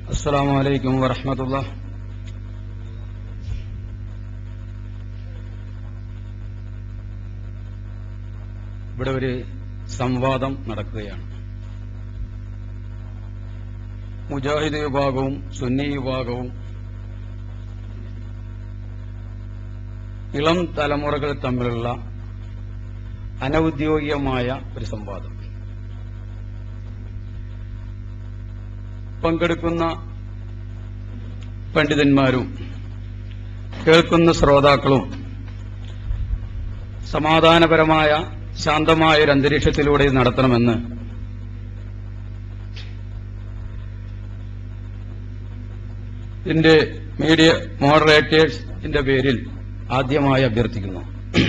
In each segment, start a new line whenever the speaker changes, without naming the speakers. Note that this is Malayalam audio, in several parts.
അസ്സലാമു അലൈക്കും വറഹ്മത്തുള്ളാഹി. ഇവിടെ ഒരു സംവാദം നടക്കുകയാണ്. മുജാഹിദ് വിഭാഗവും സുന്നി വിഭാഗവും ഇളം തലമുറകൾ തമ്മിലുള്ള അനൌദ്യോഗികമായ ഒരു സംവാദം. പങ്കെടുക്കുന്ന പണ്ഡിതന്മാരും കേൾക്കുന്ന ശ്രോതാക്കളും സമാധാനപരമായ ശാന്തമായ ഒരു അന്തരീക്ഷത്തിലൂടെ നടത്തണമെന്ന് ഇതിന്റെ മീഡിയ മോഡറേറ്റേഴ്സിന്റെ പേരിൽ ആദ്യമായി അഭ്യർത്ഥിക്കുന്നു.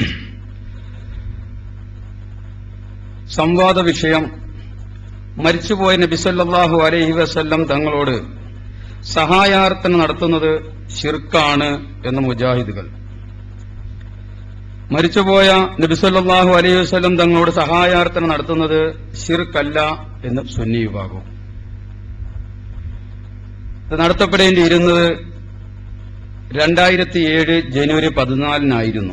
സംവാദ വിഷയം മരിച്ചുപോയ നബി സല്ലല്ലാഹു അലൈഹി വസല്ലം തങ്ങളോട് സഹായാർത്ഥന നടത്തുന്നത് ശിർക്കാണ് എന്ന് മുജാഹിദുകൾ, മരിച്ചുപോയ നബി സല്ലല്ലാഹു അലൈഹി വസല്ലം തങ്ങളോട് സഹായാർത്ഥന നടത്തുന്നത് ശിർക്കല്ല എന്ന് സുന്നി വിഭാഗം. ഇത് നടത്തപ്പെടേണ്ടിയിരുന്നത് 2007 ജനുവരി 14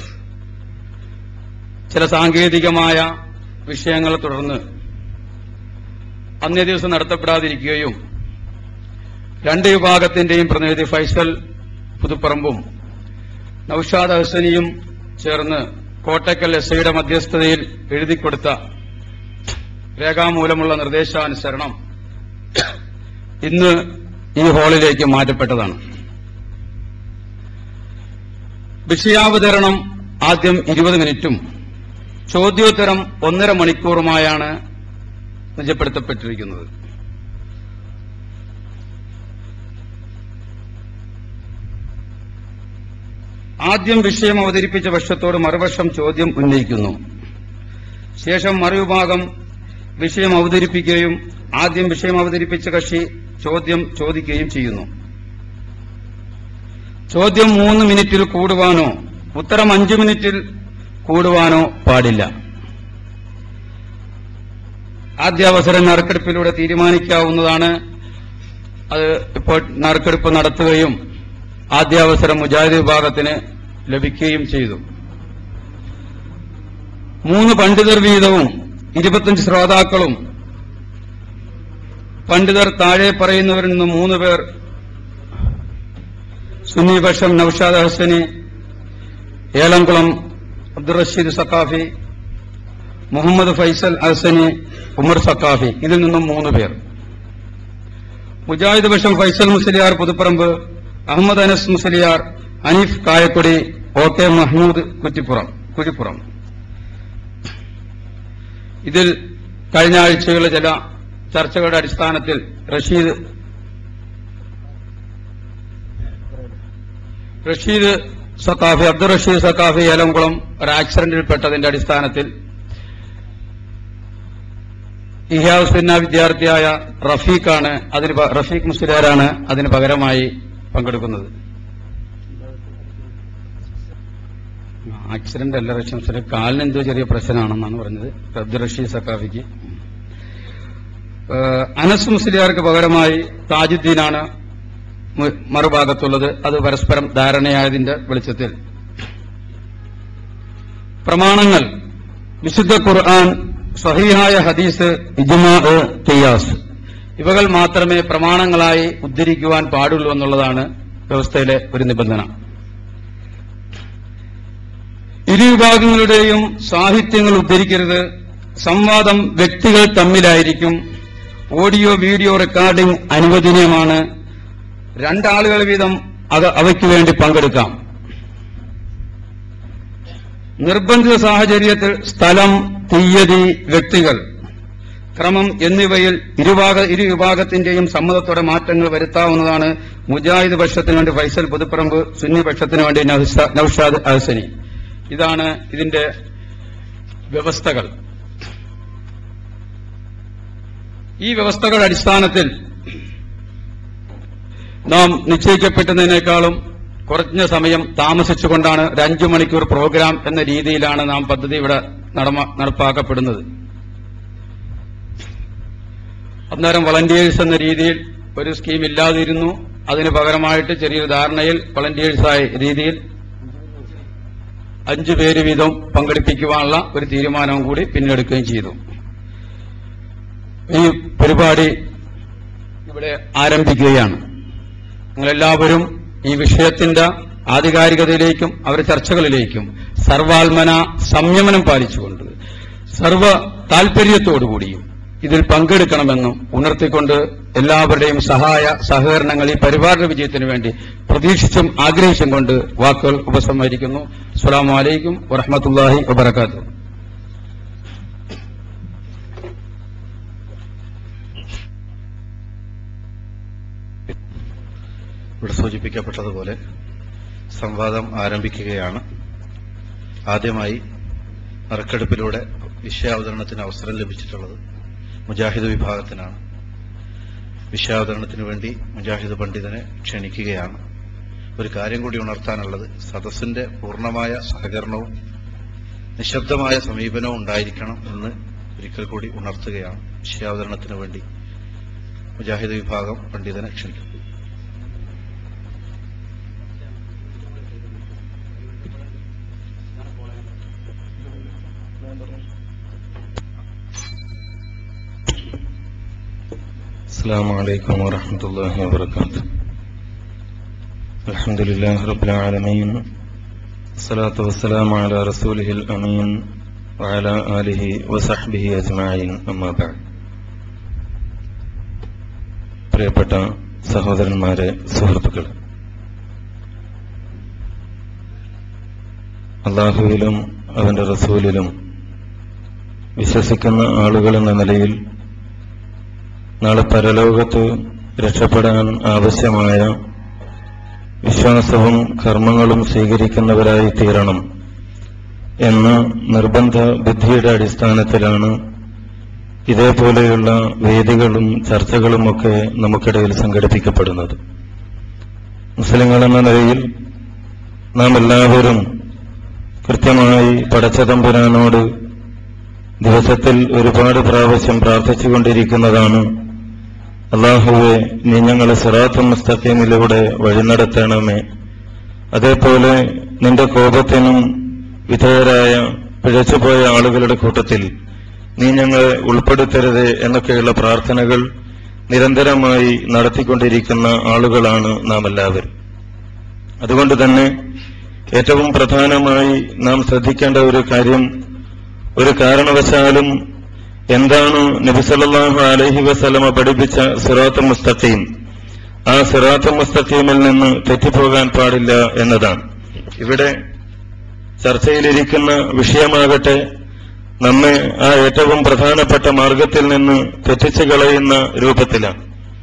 ചില സാങ്കേതികമായ വിഷയങ്ങളെ തുടർന്ന് അന്നേ ദിവസം നടത്തപ്പെടാതിരിക്കുകയും രണ്ട് വിഭാഗത്തിന്റെയും പ്രതിനിധി ഫൈസൽ പുതുപ്പറമ്പും നൌഷാദ് ഹസനിയും ചേർന്ന് കോട്ടക്കൽ എസ്ഐയുടെ മധ്യസ്ഥതയിൽ എഴുതിക്കൊടുത്ത രേഖാമൂലമുള്ള നിർദ്ദേശാനുസരണം ഇന്ന് ഈ ഹാളിലേക്ക് മാറ്റപ്പെട്ടതാണ്. വിഷയാവതരണം ആദ്യം 20 മിനിറ്റും ചോദ്യോത്തരം 1.5 മണിക്കൂറുമായാണ് നിജപ്പെടുത്തപ്പെട്ടിരിക്കുന്നത്. ആദ്യം വിഷയം അവതരിപ്പിച്ച പക്ഷത്തോട് മറുപക്ഷം ചോദ്യം ഉന്നയിക്കുന്നു. ശേഷം മറുവിഭാഗം വിഷയം അവതരിപ്പിക്കുകയും ആദ്യം വിഷയം അവതരിപ്പിച്ച കക്ഷി ചോദ്യം ചോദിക്കുകയും ചെയ്യുന്നു. ചോദ്യം 3 മിനിറ്റിൽ കൂടുവാനോ ഉത്തരം 5 മിനിറ്റിൽ കൂടുവാനോ പാടില്ല. ആദ്യാവസരം നറുക്കെടുപ്പിലൂടെ തീരുമാനിക്കാവുന്നതാണ്. അത് ഇപ്പോൾ നറുക്കെടുപ്പ് നടത്തുകയും ആദ്യാവസരം മുജാഹിദ് വിഭാഗത്തിന് ലഭിക്കുകയും ചെയ്തു. 3 പണ്ഡിതർ വീതവും 25 ശ്രോതാക്കളും പണ്ഡിതർ താഴെ പറയുന്നവരിൽ നിന്ന് 3 പേർ സുന്നി പക്ഷം നൌഷാദ് ഹസനി, ഏലംകുളം അബ്ദുൾ റഷീദ് സഖാഫി, മുഹമ്മദ് ഫൈസൽ ഹസനി, ഉമർ സഖാഫി, ഇതിൽ നിന്നും 3 പേർ. മുജാഹിദ് പക്ഷം ഫൈസൽ മുസ്ലിയാർ പുതുപ്പറമ്പ്, അഹമ്മദ് അനസ് മുസ്ലിയാർ, അനീഫ് കായക്കൊടി, OK മഹ്മൂദ് കുറ്റിപ്പുറം. ഇതിൽ കഴിഞ്ഞ ആഴ്ചകളിലെ ചില ചർച്ചകളുടെ അടിസ്ഥാനത്തിൽ റഷീദ് സഖാഫി, അബ്ദുൾ റഷീദ് സഖാഫി ഏലംകുളം ഒരു ആക്സിഡന്റിൽപ്പെട്ടതിന്റെ അടിസ്ഥാനത്തിൽ ഇഹ്യാസുന്ന വിദ്യാർത്ഥിയായ റഫീഖ് മുസ്ലിയാരാണ് അതിന് പകരമായി പങ്കെടുക്കുന്നത്. ആക്സിഡന്റ് അല്ല, റഷീദ് കാലിന് എന്തോ ചെറിയ പ്രശ്നമാണെന്നാണ് പറഞ്ഞത് അബ്ദുൾ റഷീദ് സഖാഫിക്ക്. അനസ് മുസ്ലിയാർക്ക് പകരമായി താജുദ്ദീനാണ് മറുഭാഗത്തുള്ളത്. അത് പരസ്പരം ധാരണയായതിന്റെ വെളിച്ചത്തിൽ പ്രമാണങ്ങൾ വിശുദ്ധ ഖുർആൻ, സഹീഹായ ഹദീസ്, ഇജ്മാ, ഖിയാസ് ഇവകൾ മാത്രമേ പ്രമാണങ്ങളായി ഉദ്ധരിക്കുവാൻ പാടുള്ളൂ എന്നുള്ളതാണ് വ്യവസ്ഥയിലെ ഒരു നിബന്ധന. ഇരു വിഭാഗങ്ങളുടെയും സാഹിത്യങ്ങൾ ഉദ്ധരിക്കരുത്. സംവാദം വ്യക്തികൾ തമ്മിലായിരിക്കും. ഓഡിയോ വീഡിയോ റെക്കോർഡിംഗ് അനുവദനീയമാണ്. 2 ആളുകൾ വീതം അവയ്ക്ക് വേണ്ടി പങ്കെടുക്കാം. നിർബന്ധിത സാഹചര്യത്തിൽ സ്ഥലം, തീയതി, വ്യക്തികൾ, ക്രമം എന്നിവയിൽ ഇരു വിഭാഗത്തിന്റെയും സമ്മതത്തോടെ മാറ്റങ്ങൾ വരുത്താവുന്നതാണ്. മുജാഹിദ് പക്ഷത്തിന് വേണ്ടി ഫൈസൽ പുതുപ്പറമ്പ്, സുന്നി പക്ഷത്തിന് വേണ്ടി നൌഷാദ് ഹസനി. ഇതാണ് ഇതിന്റെ വ്യവസ്ഥകൾ. ഈ വ്യവസ്ഥകളുടെ അടിസ്ഥാനത്തിൽ നാം നിശ്ചയിക്കപ്പെട്ടതിനേക്കാളും കുറഞ്ഞ സമയം താമസിച്ചുകൊണ്ടാണ് ഒരു 5 മണിക്കൂർ പ്രോഗ്രാം എന്ന രീതിയിലാണ് നാം പദ്ധതി ഇവിടെ നടപ്പാക്കപ്പെടുന്നത്. അന്നേരം വളണ്ടിയേഴ്സ് എന്ന രീതിയിൽ ഒരു സ്കീം ഇല്ലാതിരുന്നു. അതിന് പകരമായിട്ട് ചെറിയൊരു ധാരണയിൽ വളണ്ടിയേഴ്സായ രീതിയിൽ 5 പേര് വീതം പങ്കെടുപ്പിക്കുവാനുള്ള ഒരു തീരുമാനവും കൂടി പിന്നെടുക്കുകയും ചെയ്തു. ഈ പരിപാടി ഇവിടെ ആരംഭിക്കുകയാണ്. നിങ്ങളെല്ലാവരും ഈ വിഷയത്തിന്റെ ആധികാരികതയിലേക്കും അവരുടെ ചർച്ചകളിലേക്കും സർവാത്മന സംയമനം പാലിച്ചുകൊണ്ട് സർവ താൽപര്യത്തോടുകൂടിയും ഇതിൽ പങ്കെടുക്കണമെന്നും ഉണർത്തിക്കൊണ്ട് എല്ലാവരുടെയും സഹകരണങ്ങൾ ഈ പരിപാടിയുടെ വിജയത്തിനു വേണ്ടി പ്രതീക്ഷിച്ചും ആഗ്രഹിച്ചും കൊണ്ട് വാക്കുകൾ ഉപസംഹരിക്കുന്നു. അസ്സലാമു അലൈക്കും വറഹ്മത്തുള്ളാഹി വബറകാതുഹു.
ഇവിടെ സൂചിപ്പിക്കപ്പെട്ടതുപോലെ സംവാദം ആരംഭിക്കുകയാണ്. ആദ്യമായി നറുക്കെടുപ്പിലൂടെ വിഷയാവതരണത്തിന് അവസരം ലഭിച്ചിട്ടുള്ളത് മുജാഹിദ് വിഭാഗത്തിനാണ്. വിഷയാവതരണത്തിനു വേണ്ടി മുജാഹിദ് പണ്ഡിതനെ ക്ഷണിക്കുകയാണ്. ഒരു കാര്യം കൂടി ഉണർത്താനുള്ളത്, സദസ്സിന്റെ പൂർണ്ണമായ സഹകരണവും നിശബ്ദമായ സമീപനവും ഉണ്ടായിരിക്കണം എന്ന് ഒരിക്കൽ കൂടി ഉണർത്തുകയാണ്. വിഷയാവതരണത്തിനു വേണ്ടി മുജാഹിദ് വിഭാഗം പണ്ഡിതനെ ക്ഷണിക്കുന്നു.
السلام عليكم ورحمة الله وبركاته. الحمد لله رب العالمين، الصلاة والسلام على رسوله الأمين وعلى آله وصحبه أجمعين. أما بعد. പ്രിയപ്പെട്ട സഹോദരന്മാരെ, സുഹൃത്തുക്കളെ, അല്ലാഹുവിലും അവന്റെ റസൂലിലും വിശ്വസിക്കുന്ന ആളുകൾ എന്ന നിലയിൽ നാളെ പരലോകത്ത് രക്ഷപ്പെടാൻ ആവശ്യമായ വിശ്വാസവും കർമ്മങ്ങളും സ്വീകരിക്കുന്നവരായി തീരണം എന്ന നിർബന്ധ ബുദ്ധിയുടെ അടിസ്ഥാനത്തിലാണ് ഇതേപോലെയുള്ള വേദികളും ചർച്ചകളുമൊക്കെ നമുക്കിടയിൽ സംഘടിപ്പിക്കപ്പെടുന്നത്. മുസ്ലിങ്ങൾ എന്ന നിലയിൽ നാം എല്ലാവരും കൃത്യമായി പടച്ചതമ്പുരാനോട് ദിവസത്തിൽ ഒരുപാട് പ്രാവശ്യം പ്രാർത്ഥിച്ചുകൊണ്ടിരിക്കുന്നതാണ്, അല്ലാഹുവേ, നീ ഞങ്ങളെ സിറാത്തുൽ മുസ്തഖീമിലൂടെ വഴി നടത്തണമേ, അതേപോലെ നിന്റെ കോപത്തിനും വിധേയരായ പിഴച്ചുപോയ ആളുകളുടെ കൂട്ടത്തിൽ നീ ഞങ്ങളെ ഉൾപ്പെടുത്തരുത് എന്നൊക്കെയുള്ള പ്രാർത്ഥനകൾ നിരന്തരമായി നടത്തിക്കൊണ്ടിരിക്കുന്ന ആളുകളാണ് നാം എല്ലാവരും. അതുകൊണ്ട് തന്നെ ഏറ്റവും പ്രധാനമായി നാം ശ്രദ്ധിക്കേണ്ട ഒരു കാര്യം, ഒരു കാരണവശാലും എന്താണ് നബി സല്ലല്ലാഹു അലൈഹി വസല്ലമ പഠിപ്പിച്ച സിറാത്തുൽ മുസ്തഖീം, ആ സിറാത്തുൽ മുസ്തഖീമിൽ നിന്ന് തെറ്റിപ്പോകാൻ പാടില്ല എന്നതാണ്. ഇവിടെ ചർച്ചയിലിരിക്കുന്ന വിഷയമാകട്ടെ നമ്മെ ആ ഏറ്റവും പ്രധാനപ്പെട്ട മാർഗത്തിൽ നിന്ന് തെറ്റിച്ചു കളയുന്ന രൂപത്തിലാണ്.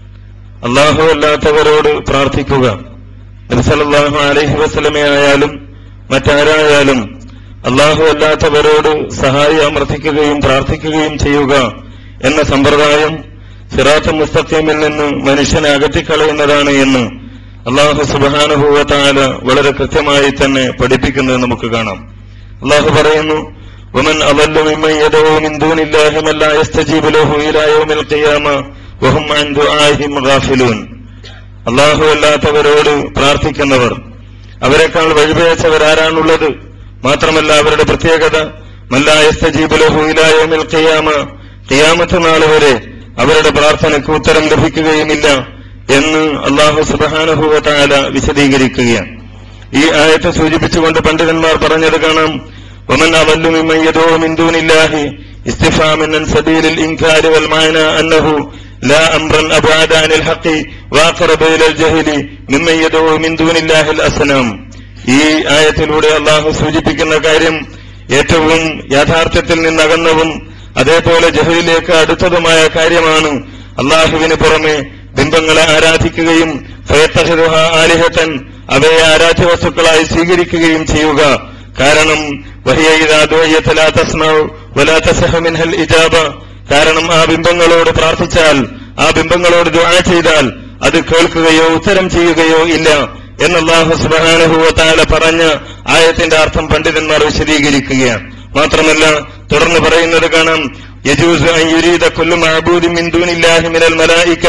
അല്ലാഹു അല്ലാത്തവരോട് പ്രാർത്ഥിക്കുക, നബി സല്ലല്ലാഹു അലൈഹി വസല്ലമയായാലും മറ്റാരായാലും അല്ലാഹു അല്ലാത്തവരോട് സഹായമർത്ഥിക്കുകയും പ്രാർത്ഥിക്കുകയും ചെയ്യുക എന്ന സമ്പ്രദായം സിറാത്തുൽ മുസ്തഖീമിൽ നിന്ന് മനുഷ്യനെ അകറ്റിക്കളയുന്നതാണ് എന്ന് അല്ലാഹു സുബ്ഹാനഹു വ തആല വളരെ കൃത്യമായി തന്നെ പഠിപ്പിക്കുന്നത് നമുക്ക് കാണാം. അല്ലാഹു പറയുന്നു, വമൻ അളല്ലു മിമ്മൻ യദഉ മിൻ ദൂനില്ലാഹി മൻ ലാ യസ്തജീബു ലഹു ഇലാ യൗമിൽ ഖിയാമ വഹും അൻ ദുആഇഹിം ഗാഫിലൂൻ. അല്ലാഹു അല്ലാത്തവരോട് പ്രാർത്ഥിക്കുന്നവർ, അവരെക്കാൾ വഴിപിഴച്ചവരാരാണുള്ളത്? മാത്രമല്ല അവരുടെ പ്രത്യേകത മൻ ലാ യസ്തജീബു ലഹു ഇലാ യൗമിൽ ഖിയാമ, ഖിയാമത്ത് നാൾ വരെ അവരുടെ പ്രാർത്ഥനയ്ക്ക് ഉത്തരം ലഭിക്കുകയുമില്ല എന്ന് അല്ലാഹു സുബ്ഹാനഹു വ തആല വിശദീകരിക്കുകയാണ്. ഈ ആയത്ത് സൂചിപ്പിച്ചുകൊണ്ട് പണ്ഡിതന്മാർ പറഞ്ഞത് കാണാം, വമൻ അളല്ലു മിമ്മൻ യദഉ മിൻ ദൂനില്ലാഹി ഇസ്തിഫാമൻ അൻ സബീലിൽ ഇൻകാരി വൽ മഅന അന്നഹു ലാ അംറൻ അബഅദ അനിൽ ഹഖി വഅഖറബ ഇലൽ ജഹലി മിമ്മൻ യദഉ മിൻ ദൂനില്ലാഹിൽ അസ്നാം. ഈ ആയത്തിലൂടെ അല്ലാഹു സൂചിപ്പിക്കുന്ന കാര്യം ഏറ്റവും യാഥാർത്ഥ്യത്തിൽ നിന്നകന്നതും അതേപോലെ ജഹലിലേക്ക് അടുത്തതുമായ കാര്യമാണ് അല്ലാഹുവിന് പുറമെ ബിംബങ്ങളെ ആരാധിക്കുകയും ഫയത്തഖിദുഹ ആലിഹതൻ, അവയെ ആരാധ്യ വസ്തുക്കളായി സ്വീകരിക്കുകയും ചെയ്യുക. കാരണം വഹിയ ഇദാ ദുഇയത ലാ തസ്മഉ വലാ തസഹ മിൻഹൽ ഇജാബ, കാരണം ആ ബിംബങ്ങളോട് പ്രാർത്ഥിച്ചാൽ, ആ ബിംബങ്ങളോട് ദുആ ചെയ്താൽ അത് കേൾക്കുകയോ ഉത്തരം ചെയ്യുകയോ ഇല്ല എന്ന് അല്ലാഹു സുബ്ഹാനഹു വ തആല പറഞ്ഞ ആയത്തിന്റെ അർത്ഥം പണ്ഡിതന്മാർ വിശദീകരിക്കുകയാണ്. മാത്രമല്ല തുടർന്ന് പറയുന്നത് കാണാം, യജൂസു അൻ യുരീദ കുല്ലു മഅബൂദിൻ മിൻ ദൂനില്ലാഹി മിനൽ മലായിക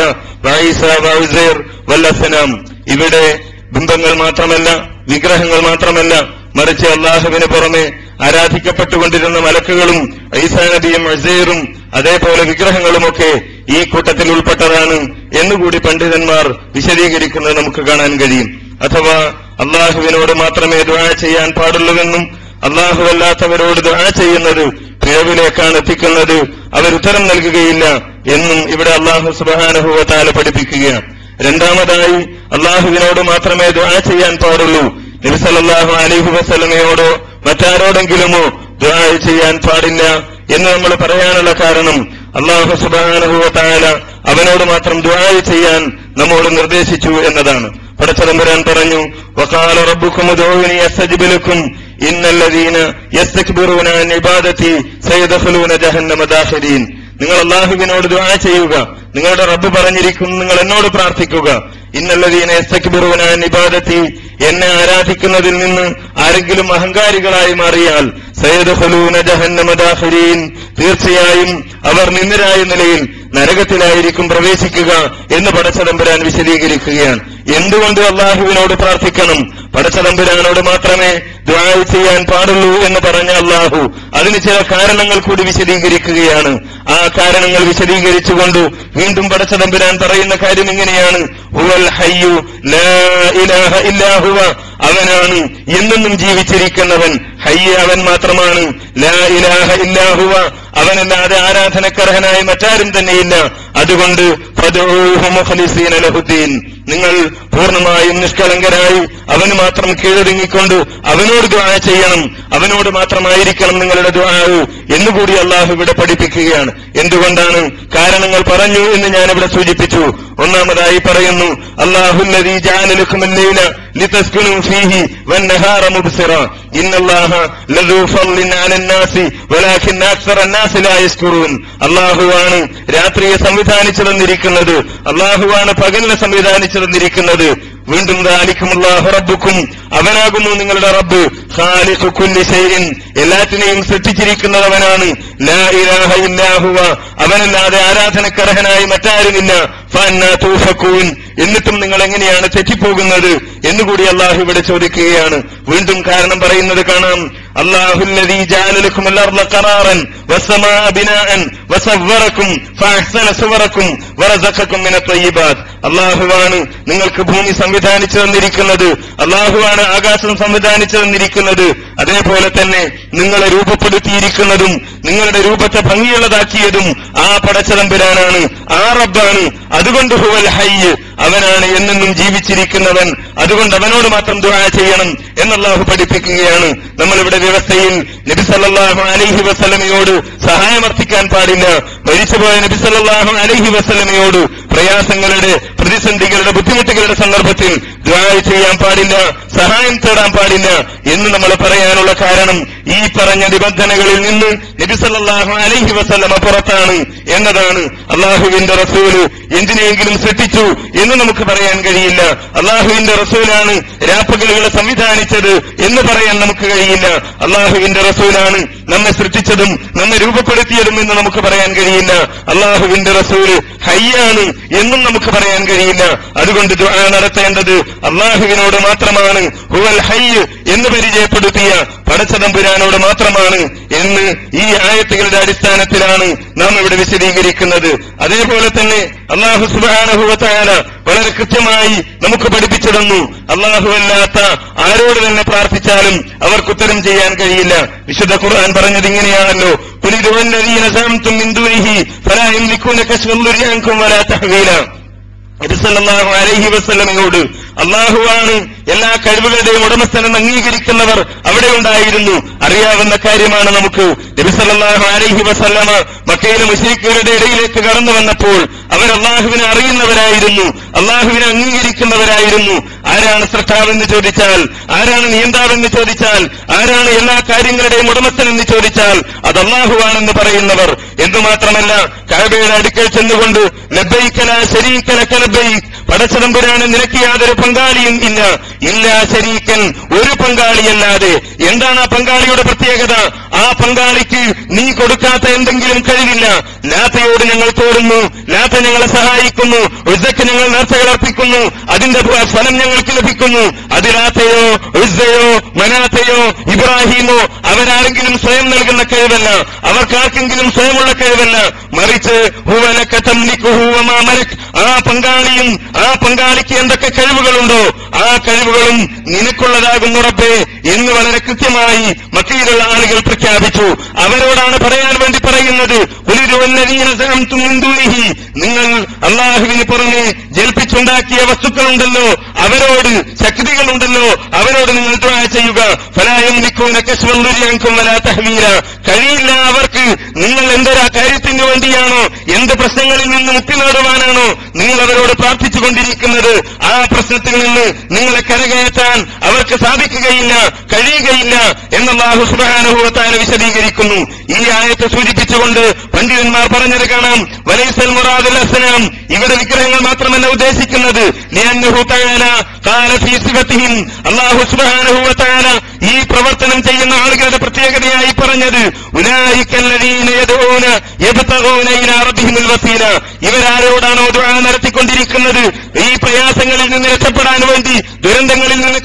വഈസ വഉസൈർ വല്ലസനാം. ഇവിടെ ബിംബങ്ങൾ മാത്രമല്ല, വിഗ്രഹങ്ങൾ മാത്രമല്ല, മറിച്ച് അള്ളാഹുവിന് പുറമെ ആരാധിക്കപ്പെട്ടുകൊണ്ടിരുന്ന മലക്കുകളും ഈസാ നബിയും ഉസൈറും അതേപോലെ വിഗ്രഹങ്ങളുമൊക്കെ ഈ കൂട്ടത്തിൽ ഉൾപ്പെട്ടതാണ് എന്നുകൂടി പണ്ഡിതന്മാർ വിശദീകരിക്കുന്നത് നമുക്ക് കാണാൻ കഴിയും. അഥവാ അള്ളാഹുവിനോട് മാത്രമേ ദുആ ചെയ്യാൻ പാടുള്ളൂവെന്നും അല്ലാത്തവരോട് ദുആ ചെയ്യുന്നത് പിഴവിലേക്കാണ് എത്തിക്കുന്നത്, അവരുത്തരം നൽകുകയില്ല എന്നും ഇവിടെ അല്ലാഹു സുബ്ഹാനഹു വ തആല പഠിപ്പിക്കുകയാണ്. രണ്ടാമതായി അള്ളാഹുവിനോട് മാത്രമേ ദുആ ചെയ്യാൻ പാടുള്ളൂ. നബി സല്ലല്ലാഹു അലൈഹി വസല്ലമയോടോ മറ്റാരോടെങ്കിലുമോ ദുആ ചെയ്യാൻ പാടില്ല എന്ന് നമ്മൾ പറയാനുള്ള കാരണം അല്ലാഹു സുബ്ഹാനഹു വ തആല അവനോട് മാത്രം ദുആ ചെയ്യാൻ നമ്മോട് നിർദ്ദേശിച്ചു എന്നതാണ്. പടച്ചതമ്പുരാൻ പറഞ്ഞു, വഖാല റബ്ബുക്കും ഉദ്ഊനി അസ്തജിബ് ലക്കും ഇന്നല്ലദീന യസ്തക്ബിറൂന അൻ ഇബാദതി സയദ്ഖുലൂന ജഹന്നമ ദാഖിരീൻ. നിങ്ങൾ അല്ലാഹുവിനോട് ദുആ ചെയ്യുക, നിങ്ങളുടെ റബ്ബ് പറഞ്ഞിരിക്കുന്നു നിങ്ങൾ എന്നോട് പ്രാർത്ഥിക്കുക. ഇന്നല്ലദീന യസ്തക്ബിറൂന അൻ ഇബാദതി, എന്നെ ആരാധിക്കുന്നതിൽ നിന്ന് ആരെങ്കിലും അഹങ്കാരികളായി മാറിയാൽ സയദ്ഖുലൂന ജഹന്നമ ദാഖിരീൻ, തീർച്ചയായും അവർ നിന്ദരായ നിലയിൽ നരകത്തിലായിരിക്കും പ്രവേശിക്കുക എന്ന് പടച്ചതമ്പുരാൻ വിശദീകരിക്കുകയാണ്. എന്തുകൊണ്ട് അള്ളാഹുവിനോട് പ്രാർത്ഥിക്കണം, പടച്ചതമ്പുരാനോട് മാത്രമേ ദുആ ചെയ്യാൻ പാടുള്ളൂ എന്ന് പറഞ്ഞ അള്ളാഹു അതിന് ചില കാരണങ്ങൾ കൂടി വിശദീകരിക്കുകയാണ്. ആ കാരണങ്ങൾ വിശദീകരിച്ചുകൊണ്ട് വീണ്ടും പടച്ചതമ്പുരാൻ പറയുന്ന കാര്യം ഇങ്ങനെയാണ്, ഹുവൽ ഹയ്യു ലാ ഇലാഹ ഇല്ലാ ഹുവ, അവനാണ് എന്നെന്നും ജീവിച്ചിരിക്കുന്നവൻ, ഹയ്യ അവൻ മാത്രമാണ്, ലാ ഇലാഹ ഇല്ലാ ഹുവ അവനല്ലാതെ ആരാധനക്കർഹനായി മറ്റാരും തന്നെയില്ല. അതുകൊണ്ട് ഫദ്ഊഹു മുഖ്ലിസീന ലഹുദ്ദീൻ, നിങ്ങൾ പൂർണ്ണമായും നിഷ്കളങ്കരായി അവന് മാത്രം കീഴടങ്ങിക്കൊണ്ട് അവനോട് ദുആ ചെയ്യണം, അവനോട് മാത്രമായിരിക്കണം നിങ്ങളുടെ ദുആ എന്നുകൂടി അള്ളാഹു ഇവിടെ പഠിപ്പിക്കുകയാണ്. എന്തുകൊണ്ടാണ്? കാരണങ്ങൾ പറഞ്ഞു എന്ന് ഞാനിവിടെ സൂചിപ്പിച്ചു. ഒന്നാമതായി പറയുന്നു, അല്ലാഹുല്ലദീ ജഅല ലക്കുമുൽ ലൈല ലിതസ്കുനൂ ഫീഹി വന്നഹാറ മുബ്സിറ ഇന്നല്ലാഹ ലദൂ ഫദ്ലിൻ അലൻ നാസി വലാകിന്ന അക്സറൻ നാസി ലാ യസ്കുറൂൻ. അല്ലാഹുവാണ് രാത്രിയെ സംവിധാനിച്ചു തന്നിരിക്കുന്നത്, അല്ലാഹുവാണ് പകലിനെ സംവിധാനിച്ചു തന്നിരിക്കുന്നത്. വീണ്ടും ദാലിക്കുമുല്ലാഹു റബ്ബുക്കും, അവനാകുന്നു നിങ്ങളുടെ റബ്ബ്, ഖാലിഖു കുല്ലി ഷൈഇൻ, എല്ലാറ്റിനെയും സൃഷ്ടിച്ചിരിക്കുന്നത് അവനാണ്, ലാ ഇലാഹ ഇല്ലാ ഹുവ അവനല്ലാതെ ആരാധനക്കർഹനായി മറ്റാരുമില്ല, ഫഅന്നാ തൂഫകൂൻ, എന്നിട്ടും നിങ്ങൾ എങ്ങനെയാണ് തെറ്റിപ്പോകുന്നത് എന്നുകൂടി അള്ളാഹു ഇവിടെ ചോദിക്കുകയാണ്. വീണ്ടും കാരണം പറയുന്നത് കാണാം, അല്ലാഹുല്ലദീ ജഅല ലക്കുമുൽ അർള ഖറാറൻ വസ്സമാഅ ബിനാഅൻ വസവ്വറകും ഫഅഹ്സന സുവറകും വറസഖകും മിനത് ത്വയ്യിബാത്. അല്ലാഹുവാണ് നിങ്ങൾക്ക് ഭൂമി സംവിധാനിച്ചു തന്നിരിക്കുന്നത്, അല്ലാഹുവാണ് ആകാശം സംവിധാനിച്ചു തന്നിരിക്കുന്നത്, അതേപോലെ തന്നെ നിങ്ങളെ രൂപപ്പെടുത്തിയിരിക്കുന്നതും നിങ്ങളുടെ രൂപത്തെ ഭംഗിയുള്ളതാക്കിയതും ആ പടച്ചതമ്പുരാനാണ്, ആ റബ്ബാണ്. അതുകൊണ്ട് ഹുവൽ ഹയ്യ്, അവനാണ് എന്നെന്നും ജീവിച്ചിരിക്കുന്നവൻ, അതുകൊണ്ട് അവനോട് മാത്രം ദുആ ചെയ്യണം എന്നല്ലാഹു പഠിപ്പിക്കുകയാണ്. നമ്മളിവിടെ വ്യവസ്ഥയിൽ നബി സല്ലല്ലാഹു അലൈഹി വസല്ലമയോട് സഹായമർത്ഥിക്കാൻ പാടില്ല. മരിച്ചുപോയ നബി സല്ലല്ലാഹു അലൈഹി വസല്ലമയോട് പ്രയാസങ്ങളുടെ, പ്രതിസന്ധികളുടെ, ബുദ്ധിമുട്ടുകളുടെ സന്ദർഭത്തിൽ ദുആ ചെയ്യാൻ പാടില്ല, സഹായം തേടാൻ പാടില്ല എന്ന് നമ്മൾ പറയാനുള്ള കാരണം ഈ പറഞ്ഞ നിബന്ധനകളിൽ നിന്ന് നബി സല്ലല്ലാഹു അലൈഹി വസല്ലമ പുറത്താണ് എന്നതാണ്. അല്ലാഹുവിന്റെ റസൂല് എന്തിനെങ്കിലും സൃഷ്ടിച്ചു എന്ന് നമുക്ക് പറയാൻ കഴിയില്ല. അല്ലാഹുവിന്റെ റസൂലാണ് രാപ്പകലുകളെ സംവിധാനിച്ചത് എന്ന് പറയാൻ നമുക്ക് കഴിയില്ല. അല്ലാഹുവിന്റെ റസൂലാണ് നമ്മെ സൃഷ്ടിച്ചതും നമ്മെ രൂപപ്പെടുത്തിയതും എന്ന് നമുക്ക് പറയാൻ കഴിയില്ല. അല്ലാഹുവിന്റെ റസൂല് ഹയ്യാണ് എന്നും നമുക്ക് പറയാൻ കഴിയില്ല. അതുകൊണ്ട് ദുആ നടത്തേണ്ടത് അല്ലാഹുവിനോട് മാത്രമാണ്. ഹുവൽ ഹയ്യ് എന്ന് പരിചയപ്പെടുത്തിയ പടച്ചതമ്പുരാനോട് മാത്രമാണ് എന്ന് ഈ ആയത്തുകളുടെ അടിസ്ഥാനത്തിലാണ് നാം ഇവിടെ വിശദീകരിക്കുന്നത്. അതേപോലെ തന്നെ അല്ലാഹു സുബ്ഹാനഹു വ തആല വളരെ കൃത്യമായി നമുക്ക് പഠിപ്പിച്ചു തന്നു, അല്ലാഹുവല്ലാത്ത ആരോട് തന്നെ പ്രാർത്ഥിച്ചാലും അവർക്കുത്തരം ചെയ്യാൻ കഴിയില്ല. വിശുദ്ധ ഖുർആൻ പറഞ്ഞത് ഇങ്ങനെയാണല്ലോ, ഖുൽ ഇദ്ഉല്ലദീന സഅംതും മിൻ ദൂനിഹി ഫലാ യംലികൂന കശ്ഫൽ ദുർരി അൻകും വലാ തഹ്വീല. നബി സല്ലല്ലാഹു അലൈഹി വസല്ലമയോട് അല്ലാഹുവാണ് എല്ലാ കഴിവുകളുടെയും ഉടമസ്ഥനെന്ന് അംഗീകരിക്കുന്നവർ അവിടെ ഉണ്ടായിരുന്നു. അറിയാവുന്ന കാര്യമാണ് നമുക്ക്. നബി സല്ലല്ലാഹു അലൈഹി വസല്ലമ മക്കയിലെ മുശ്രിക്കുകളുടെ ഇടയിലേക്ക് കടന്നു വന്നപ്പോൾ അവർ അല്ലാഹുവിനെ അറിയുന്നവരായിരുന്നു, അല്ലാഹുവിനെ അംഗീകരിക്കുന്നവരായിരുന്നു. ആരാണ് സൃഷ്ടാവെന്ന് ചോദിച്ചാൽ, ആരാണ് നിയന്താവെന്ന് ചോദിച്ചാൽ, ആരാണ് എല്ലാ കാര്യങ്ങളുടെയും ഉടമസ്ഥനെന്ന് ചോദിച്ചാൽ അത് അല്ലാഹുവാണെന്ന് പറയുന്നവർ. എന്തുമാത്രമല്ല, കഅബയുടെ അടുക്കൽ ചെന്നുകൊണ്ട് ലബ്ബൈക ലാ ശരീക ലക ലബ്ബൈക്, പടച്ചതമ്പുരാന് നിനക്ക് യാതൊരു പങ്കാളിയും ഇല്ല, ഇല്ലാ ശരീക്കൻ, ഒരു പങ്കാളിയല്ലാതെ. എന്താണ് ആ പങ്കാളിയുടെ പ്രത്യേകത? ആ പങ്കാളിക്ക് നീ കൊടുക്കാത്ത എന്തെങ്കിലും കഴിവില്ല. ലാത്തയോട് ഞങ്ങൾ തോടുന്നു, ലാത്ത ഞങ്ങളെ സഹായിക്കുന്നു, ഉസ്സയ്ക്ക് ഞങ്ങൾ നേർച്ചകൾ അർപ്പിക്കുന്നു, അതിന്റെ ഫലം ഞങ്ങൾക്ക് ലഭിക്കുന്നു. അത് ലാത്തയോ ഉസ്സയോ മനാത്തയോ ഇബ്രാഹിമോ അവരാരെങ്കിലും സ്വയം നൽകുന്ന കഴിവല്ല, അവർക്കാർക്കെങ്കിലും സ്വയമുള്ള കഴിവല്ല. മറിച്ച് ഹുവലക തംലികുഹു വമാ മലക്, ആ പങ്കാളിയും ആ പങ്കാളിക്ക് എന്തൊക്കെ കഴിവുകളുണ്ടോ ആ കഴിവുകളും നിനക്കുള്ളതാകുന്നു റബ്ബേ എന്ന് വളരെ കൃത്യമായി മക്കയിലുള്ള ആളുകൾ പ്രഖ്യാപിച്ചു. അവരോടാണ് പറയാൻ വേണ്ടി പറയുന്നത്, നിങ്ങൾ അള്ളാഹുവിന് പുറമെ ജൽപ്പിച്ചുണ്ടാക്കിയ വസ്തുക്കളുണ്ടല്ലോ, അവരോട് ശക്തികളുണ്ടല്ലോ, അവരോട് നിങ്ങൾ ദുആ ചെയ്യുക. കഴിയില്ല അവർക്ക്. നിങ്ങൾ എന്തൊരാ കാര്യത്തിന് വേണ്ടിയാണോ, എന്ത് പ്രശ്നങ്ങളിൽ നിന്ന് മുക്തി നേടുവാനാണോ നിങ്ങൾ അവരോട് പ്രാർത്ഥിച്ചുകൊണ്ടിരിക്കുന്നത്, ആ പ്രശ്നത്തിൽ നിന്ന് നിങ്ങളെ കരകയറ്റാൻ അവർക്ക് സാധിക്കുകയില്ല, കഴിയുകയില്ല എന്ന് അല്ലാഹു സുബ്ഹാനഹു വ തആല വിശദീകരിക്കുന്നു. ഈ ആയത്ത് സൂചിപ്പിച്ചുകൊണ്ട് പണ്ഡിതന്മാർ പറഞ്ഞത് കാണാം, വലൈസൽ മുറാദുൽ അസ്നാം, ഇവിടെ വിഗ്രഹങ്ങൾ മാത്രമല്ല ഉദ്ദേശിക്കുന്നത്. ലിഅന്നഹു തആല ഖാല ഫീ സിഫതിഹിം, അല്ലാഹു സുബ്ഹാനഹു വ തആല ഈ പ്രവർത്തനം ചെയ്യുന്ന ആളുകളുടെ പ്രത്യേകതയായി പറഞ്ഞത്, ഉലൈകല്ലദീന യദഊന യബ്തഗൂന ഇലാ റബ്ബിഹിൽ വസീല, ഇവരാരോടാണോ ദുആ നടത്തിക്കൊണ്ടിരിക്കുന്നത് ഈ പ്രയാസങ്ങളിൽ നിന്ന് രക്ഷപ്പെടാൻ വേണ്ടി, ദുരന്തങ്ങളിൽ നിന്ന്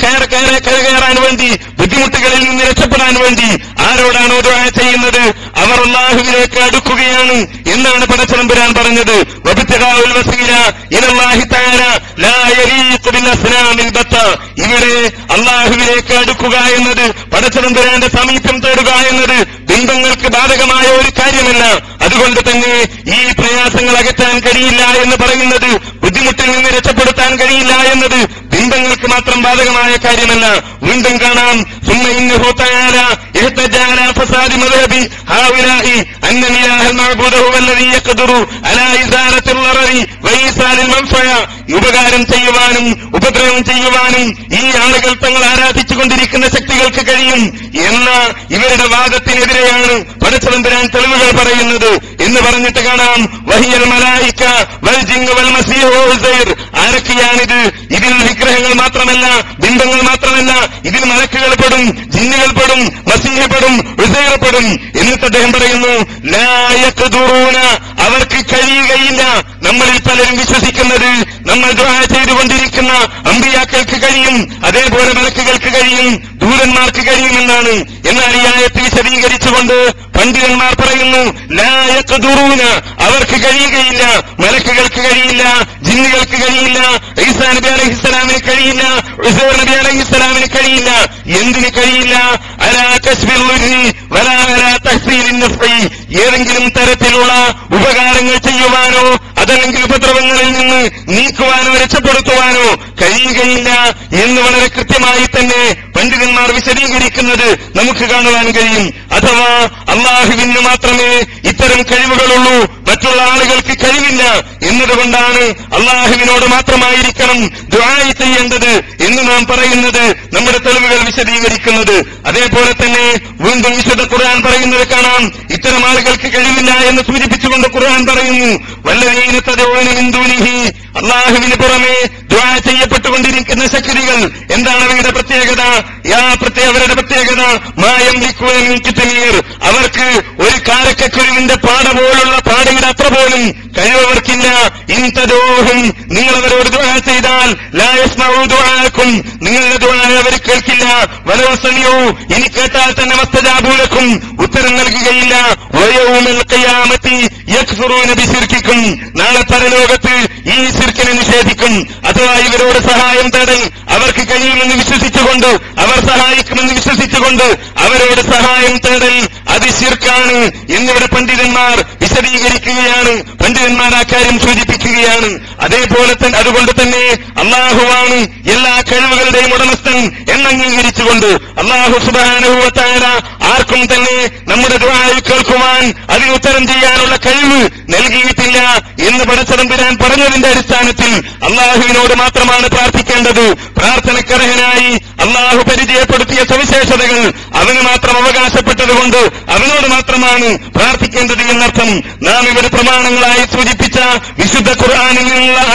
കയറാൻ വേണ്ടി, ബുദ്ധിമുട്ടുകളിൽ നിന്ന് രക്ഷപ്പെടാൻ വേണ്ടി ആരോടാണോ ദുആ ചെയ്യുന്നത് അവർ അല്ലാഹുവിലേക്ക് അടുക്കുകയാണ് എന്നാണ് പടച്ചതമ്പുരാൻ പറഞ്ഞത്. വബ്തിഗാഉൽ വസീല ഇലല്ലാഹി തആല ലാ യലീഖു ബിൽ അസ്നാമിൽ ബത്ത, ഇവിടെ അല്ലാഹുവിലേക്ക് അടുക്കുക എന്നത്, പടച്ചതമ്പുരാന്റെ സമീപം തേടുക എന്നത് ബിംബങ്ങൾക്ക് ബാധകമായ ഒരു കാര്യമല്ല. അതുകൊണ്ട് തന്നെ ഈ പ്രയാസങ്ങൾ അകറ്റാൻ കഴിയില്ല എന്ന് പറയുന്നത്, ബുദ്ധിമുട്ടിൽ നിന്ന് രക്ഷപ്പെടുത്താൻ കഴിയില്ല എന്നത് ബിംബങ്ങൾക്ക് മാത്രം ബാധകമായ കാര്യമല്ല. വീണ്ടും കാണാം, ثم إنه تعالى احتجى على فساد مذهب هؤلاء أن الإله المعبود هو الذي يقدر على إزالة الضرر وإيصال المنفعة. ഉപകാരം ചെയ്യുവാനും ഉപദ്രവം ചെയ്യുവാനും ഈ ആളുകൾ തങ്ങൾ ആരാധിച്ചുകൊണ്ടിരിക്കുന്ന ശക്തികൾക്ക് കഴിയും എന്ന ഇവരുടെ വാദത്തിനെതിരെയാണ് പടച്ചതമ്പുരാൻ തെളിവുകൾ പറയുന്നത് എന്ന് പറഞ്ഞിട്ട് കാണാം. വഹിയൽ മലായിക വൽ ജിന്ന് വൽ മസീഹ് ഉസൈർ, ആരൊക്കെയാണിത്? ഇതിൽ വിഗ്രഹങ്ങൾ മാത്രമല്ല, ബിംബങ്ങൾ മാത്രമല്ല, ഇതിൽ മലക്കുകൾ പെടും, ജിന്നുകൾ പെടും, മസീഹ് പെടും, ഉസൈർ പെടും. എന്നിട്ട് അദ്ദേഹം പറയുന്നു, ലാ യഖ്ദുറൂന, അവർക്ക് കഴിയുകയില്ല. നമ്മളിൽ പലരും വിശ്വസിക്കുന്നത് നമ്മൾ ദുആ ചെയ്തുകൊണ്ടിരിക്കുന്ന അമ്പിയാക്കൾക്ക് കഴിയും, അതേപോലെ മലക്കുകൾക്ക് കഴിയും, ദൂതന്മാർക്ക് കഴിയുമെന്നാണ്. എന്നാൽ ഈ ആയത്ത് വിശദീകരിച്ചുകൊണ്ട് പണ്ഡിതന്മാർ പറയുന്നു, ലാ യഖ്ദുറൂന, അവർക്ക് കഴിയുകയില്ല, മലക്കുകൾക്ക് കഴിയില്ല, ജിന്നുകൾക്ക് കഴിയില്ല, ഈസാ നബി അലൈഹിസ്സലാമിന് കഴിയില്ല, ഉസൈർ നബി അലൈഹിസ്സലാമിന് കഴിയില്ല. എന്തിന് കഴിയില്ല? അലാ കശ്ഫിൽ ളുർരി വലാ അലാ തഹ്സീലിൻ നഫ്ഇ, ഏതെങ്കിലും തരത്തിലുള്ള ഉപകാരങ്ങൾ ചെയ്യുവാനോ അതല്ലെങ്കിൽ ഉപദ്രവങ്ങളിൽ നിന്ന് നീക്കുവാനോ രക്ഷപ്പെടുത്തുവാനോ കഴിയുകയില്ല എന്ന് വളരെ കൃത്യമായി തന്നെ പണ്ഡിതന്മാർ വിശദീകരിക്കുന്നത് നമുക്ക് കാണുവാൻ കഴിയും. അഥവാ അല്ലാഹുവിന് മാത്രമേ ഇത്തരം കഴിവുകളുള്ളൂ, മറ്റുള്ള ആളുകൾക്ക് കഴിവില്ല എന്നതുകൊണ്ടാണ് അല്ലാഹുവിനോട് മാത്രമായിരിക്കണം ദുആ ചെയ്യേണ്ടത് എന്ന് നാം പറയുന്നത്, നമ്മുടെ തെളിവുകൾ വിശദീകരിക്കുന്നത്. അതേപോലെ തന്നെ വീണ്ടും വിശുദ്ധ ഖുർആൻ പറയുന്നത് കാണാം, ഇത്തരം ആളുകൾക്ക് കഴിവില്ല എന്ന് സൂചിപ്പിച്ചുകൊണ്ട് ഖുർആൻ പറയുന്നു, വല്ലദീന തദഊന മിൻ ദൂനിഹി, അല്ലാഹുവിന് പുറമെ ദുആ ചെയ്യപ്പെട്ടുകൊണ്ടിരിക്കുന്ന ശക്തികൾ എന്താണ് അവരുടെ പ്രത്യേകത? അവരുടെ പ്രത്യേകത അവർക്ക് ഒരു കാരക്കുരുവിന്റെ പാട പോലുള്ള പാടയുടെ അത്ര പോലും കഴിവവർക്കില്ല. ഇൻതദൂഹും, നിങ്ങൾ അവരോട് ദുആ ചെയ്താൽ ലാ യസ്മഉ ദുആഅക്കും, നിങ്ങളുടെ ദുആ അവർ കേൾക്കില്ല. വലൗ സമിഉ, ഇനി കേട്ടാൽ തന്നെ മസ്തജാബു ലക്കും, ഉത്തരം നൽകുകയില്ല. വയൗമൽ ഖിയാമത്തി യക്ഫുറൂന ബിശിർക്കിക്കും, നാളെ പരലോകത്ത് ഈ ശിർക്കിനെ നിഷേധിക്കും. അഥവാ ഇവരോട് സഹായം തേടൽ അവർക്ക് കഴിയുമെന്ന് വിശ്വസിച്ചുകൊണ്ട്, അവർ സഹായിക്കുമെന്ന് വിശ്വസിച്ചുകൊണ്ട് അവരോട് സഹായം തേടൽ അത് ശിർക്കാണ് എന്നിവിടെ പണ്ഡിതന്മാർ വിശദീകരിക്കുകയാണ്, പണ്ഡിതന്മാർ ആ കാര്യം സൂചിപ്പിക്കുകയാണ്. അതേപോലെ തന്നെ അതുകൊണ്ട് തന്നെ അല്ലാഹുവാണ് എല്ലാ കഴിവുകളുടെയും ഉടമസ്ഥൻ എന്നംഗീകരിച്ചുകൊണ്ട് അല്ലാഹു സുബ്ഹാനഹു വ തആല ആർക്കും തന്നെ നമ്മുടെ ദുആ കേൾക്കുവാൻ അതിന് ഉത്തരം ചെയ്യാനുള്ള കഴിവ് നൽകിയിട്ടില്ല എന്ന് പടച്ചതമ്പുരാൻ പറഞ്ഞതിന്റെ അടിസ്ഥാനത്തിൽ അല്ലാഹുവിനോട് മാത്രമാണ് പ്രാർത്ഥിക്കേണ്ടത്. പ്രാർത്ഥനക്കർഹനായി അല്ലാഹു പരിചയപ്പെടുത്തിയ സവിശേഷതകൾ അവന് മാത്രം അവകാശപ്പെട്ടതുകൊണ്ട് അവനോട് മാത്രമാണ് പ്രാർത്ഥിക്കേണ്ടത് എന്നർത്ഥം. നാം ഇവിടെ പ്രമാണങ്ങളായി സൂചിപ്പിച്ച വിശുദ്ധ ഖുർആനിൽ നിന്നുള്ള ആയത്തുകൾ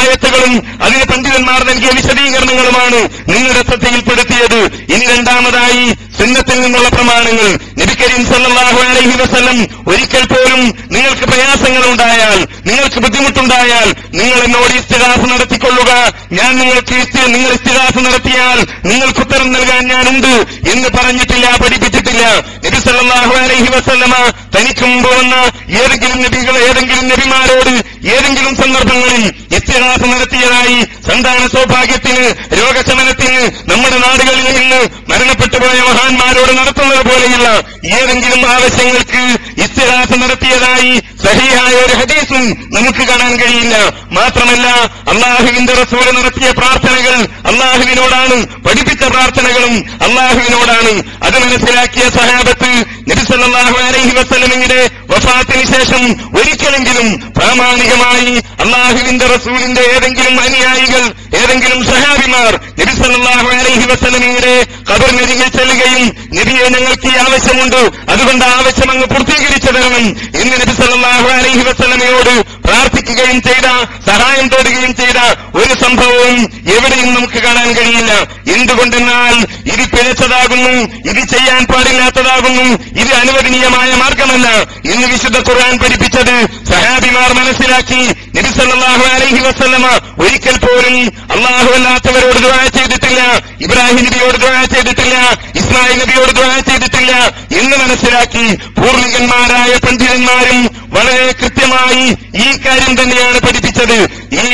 വ്യാഖ്യാനങ്ങളും അതിന് പണ്ഡിതന്മാർ നൽകിയ വിശദീകരണങ്ങളുമാണ് നിങ്ങളുടെ ശ്രദ്ധയിൽപ്പെടുത്തിയത്. ഇനി രണ്ടാമതായി സുന്നത്തിൽ നിന്നുള്ള പ്രമാണങ്ങൾ. നബി കരീം സല്ലല്ലാഹു അലൈഹി വസല്ലം ഒരിക്കൽ പോലും നിങ്ങൾക്ക് പ്രയാസങ്ങൾ ഉണ്ടായാൽ, നിങ്ങൾക്ക് ബുദ്ധിമുട്ടുണ്ടായാൽ നിങ്ങൾ എന്നോട് ഇസ്തിഗാസ നടത്തിക്കൊള്ളുക, ഞാൻ നിങ്ങൾ ഇസ്തിഗാസ നടത്തിയാൽ നിങ്ങൾക്ക് ഉത്തരം നൽകാൻ ഞാനുണ്ട് എന്ന് പറഞ്ഞിട്ടില്ല, പഠിപ്പിച്ചിട്ടില്ല. നബി സല്ലല്ലാഹു അലൈഹി വസല്ലമ തനിക്ക് മുമ്പ് വന്ന ഏതെങ്കിലും നബിമാരോട് ഏതെങ്കിലും സന്ദർഭങ്ങളിൽ ഇസ്തിഗാസ നടത്തിയതായി സന്താന സൗഭാഗ്യത്തിന്, രോഗശമനത്തിന്, നമ്മുടെ നാടുകളിൽ നിന്ന് മരണപ്പെട്ടുപോയ മഹാന്മാരോട് നടത്തുന്നത് പോലെയുള്ള ഏതെങ്കിലും ആവശ്യങ്ങൾക്ക് ഇസ്തിഗാസ നടത്തിയതായി സഹീഹായ ഒരു ഹദീസും നമുക്ക് കാണാൻ കഴിയില്ല. മാത്രമല്ല അള്ളാഹുവിന്റെ റസൂൽ നടത്തിയ പ്രാർത്ഥനകൾ അള്ളാഹുവിനോടാണ്, പഠിപ്പിച്ച പ്രാർത്ഥനകളും അള്ളാഹുവിനോടാണ്. അത് മനസ്സിലാക്കിയ സഹാബത്ത് നബി സല്ലല്ലാഹു അലൈഹി വസല്ലമയുടെ വഫാത്തിന് ശേഷം ഒരിക്കലെങ്കിലും പ്രാമാണികമായി അള്ളാഹുവിന്റെ റസൂലിന്റെ ഏതെങ്കിലും അനുയായികൾ, ഏതെങ്കിലും സഹാബിമാർ നബി സല്ലല്ലാഹു അലൈഹി വസല്ലമയുടെ ഖബറിനരികിൽ ചെല്ലുകയും നബിയെ ഞങ്ങൾക്ക് ഈ ആവശ്യമുണ്ട്, അതുകൊണ്ട് ആവശ്യം അങ്ങ് പൂർത്തീകരിച്ചു തരണം എന്ന് നബി സല്ലല്ലാഹു അലൈഹി വസല്ലമയോട് പ്രാർത്ഥിക്കുകയും ചെയ്ത, സഹായം തേടുകയും ചെയ്ത ഒരു സംഭവവും എവിടെയും നമുക്ക് കാണാൻ കഴിയില്ല. എന്തുകൊണ്ടെന്നാൽ ഇത് പിഴച്ചതാകുന്നു, ഇത് ചെയ്യാൻ പാടില്ലാത്തതാകുന്നു, ഇത് അനുവദനീയമായ മാർഗമല്ല എന്ന് വിശുദ്ധ ഖുർആൻ പഠിപ്പിച്ചത് സഹാബിമാർ മനസ്സിലാക്കി. നബി സല്ലല്ലാഹു അലൈഹി വസല്ലമ ഒരിക്കൽ പോലും അല്ലാഹു അല്ലാത്തവരോട് ദുആ ചെയ്തിട്ടില്ല, ഇബ്രാഹിം നബിയോട് ദുആ ചെയ്തിട്ടില്ല, ഇസ്മായിൽ നബിയോട് ദുആ ചെയ്തിട്ടില്ല എന്ന് മനസ്സിലാക്കി. പൂർവികന്മാരായ പണ്ഡിതന്മാരും വളരെ കൃത്യമായി ഈ കാര്യം തന്നെയാണ് പഠിപ്പിച്ചത്. ഈ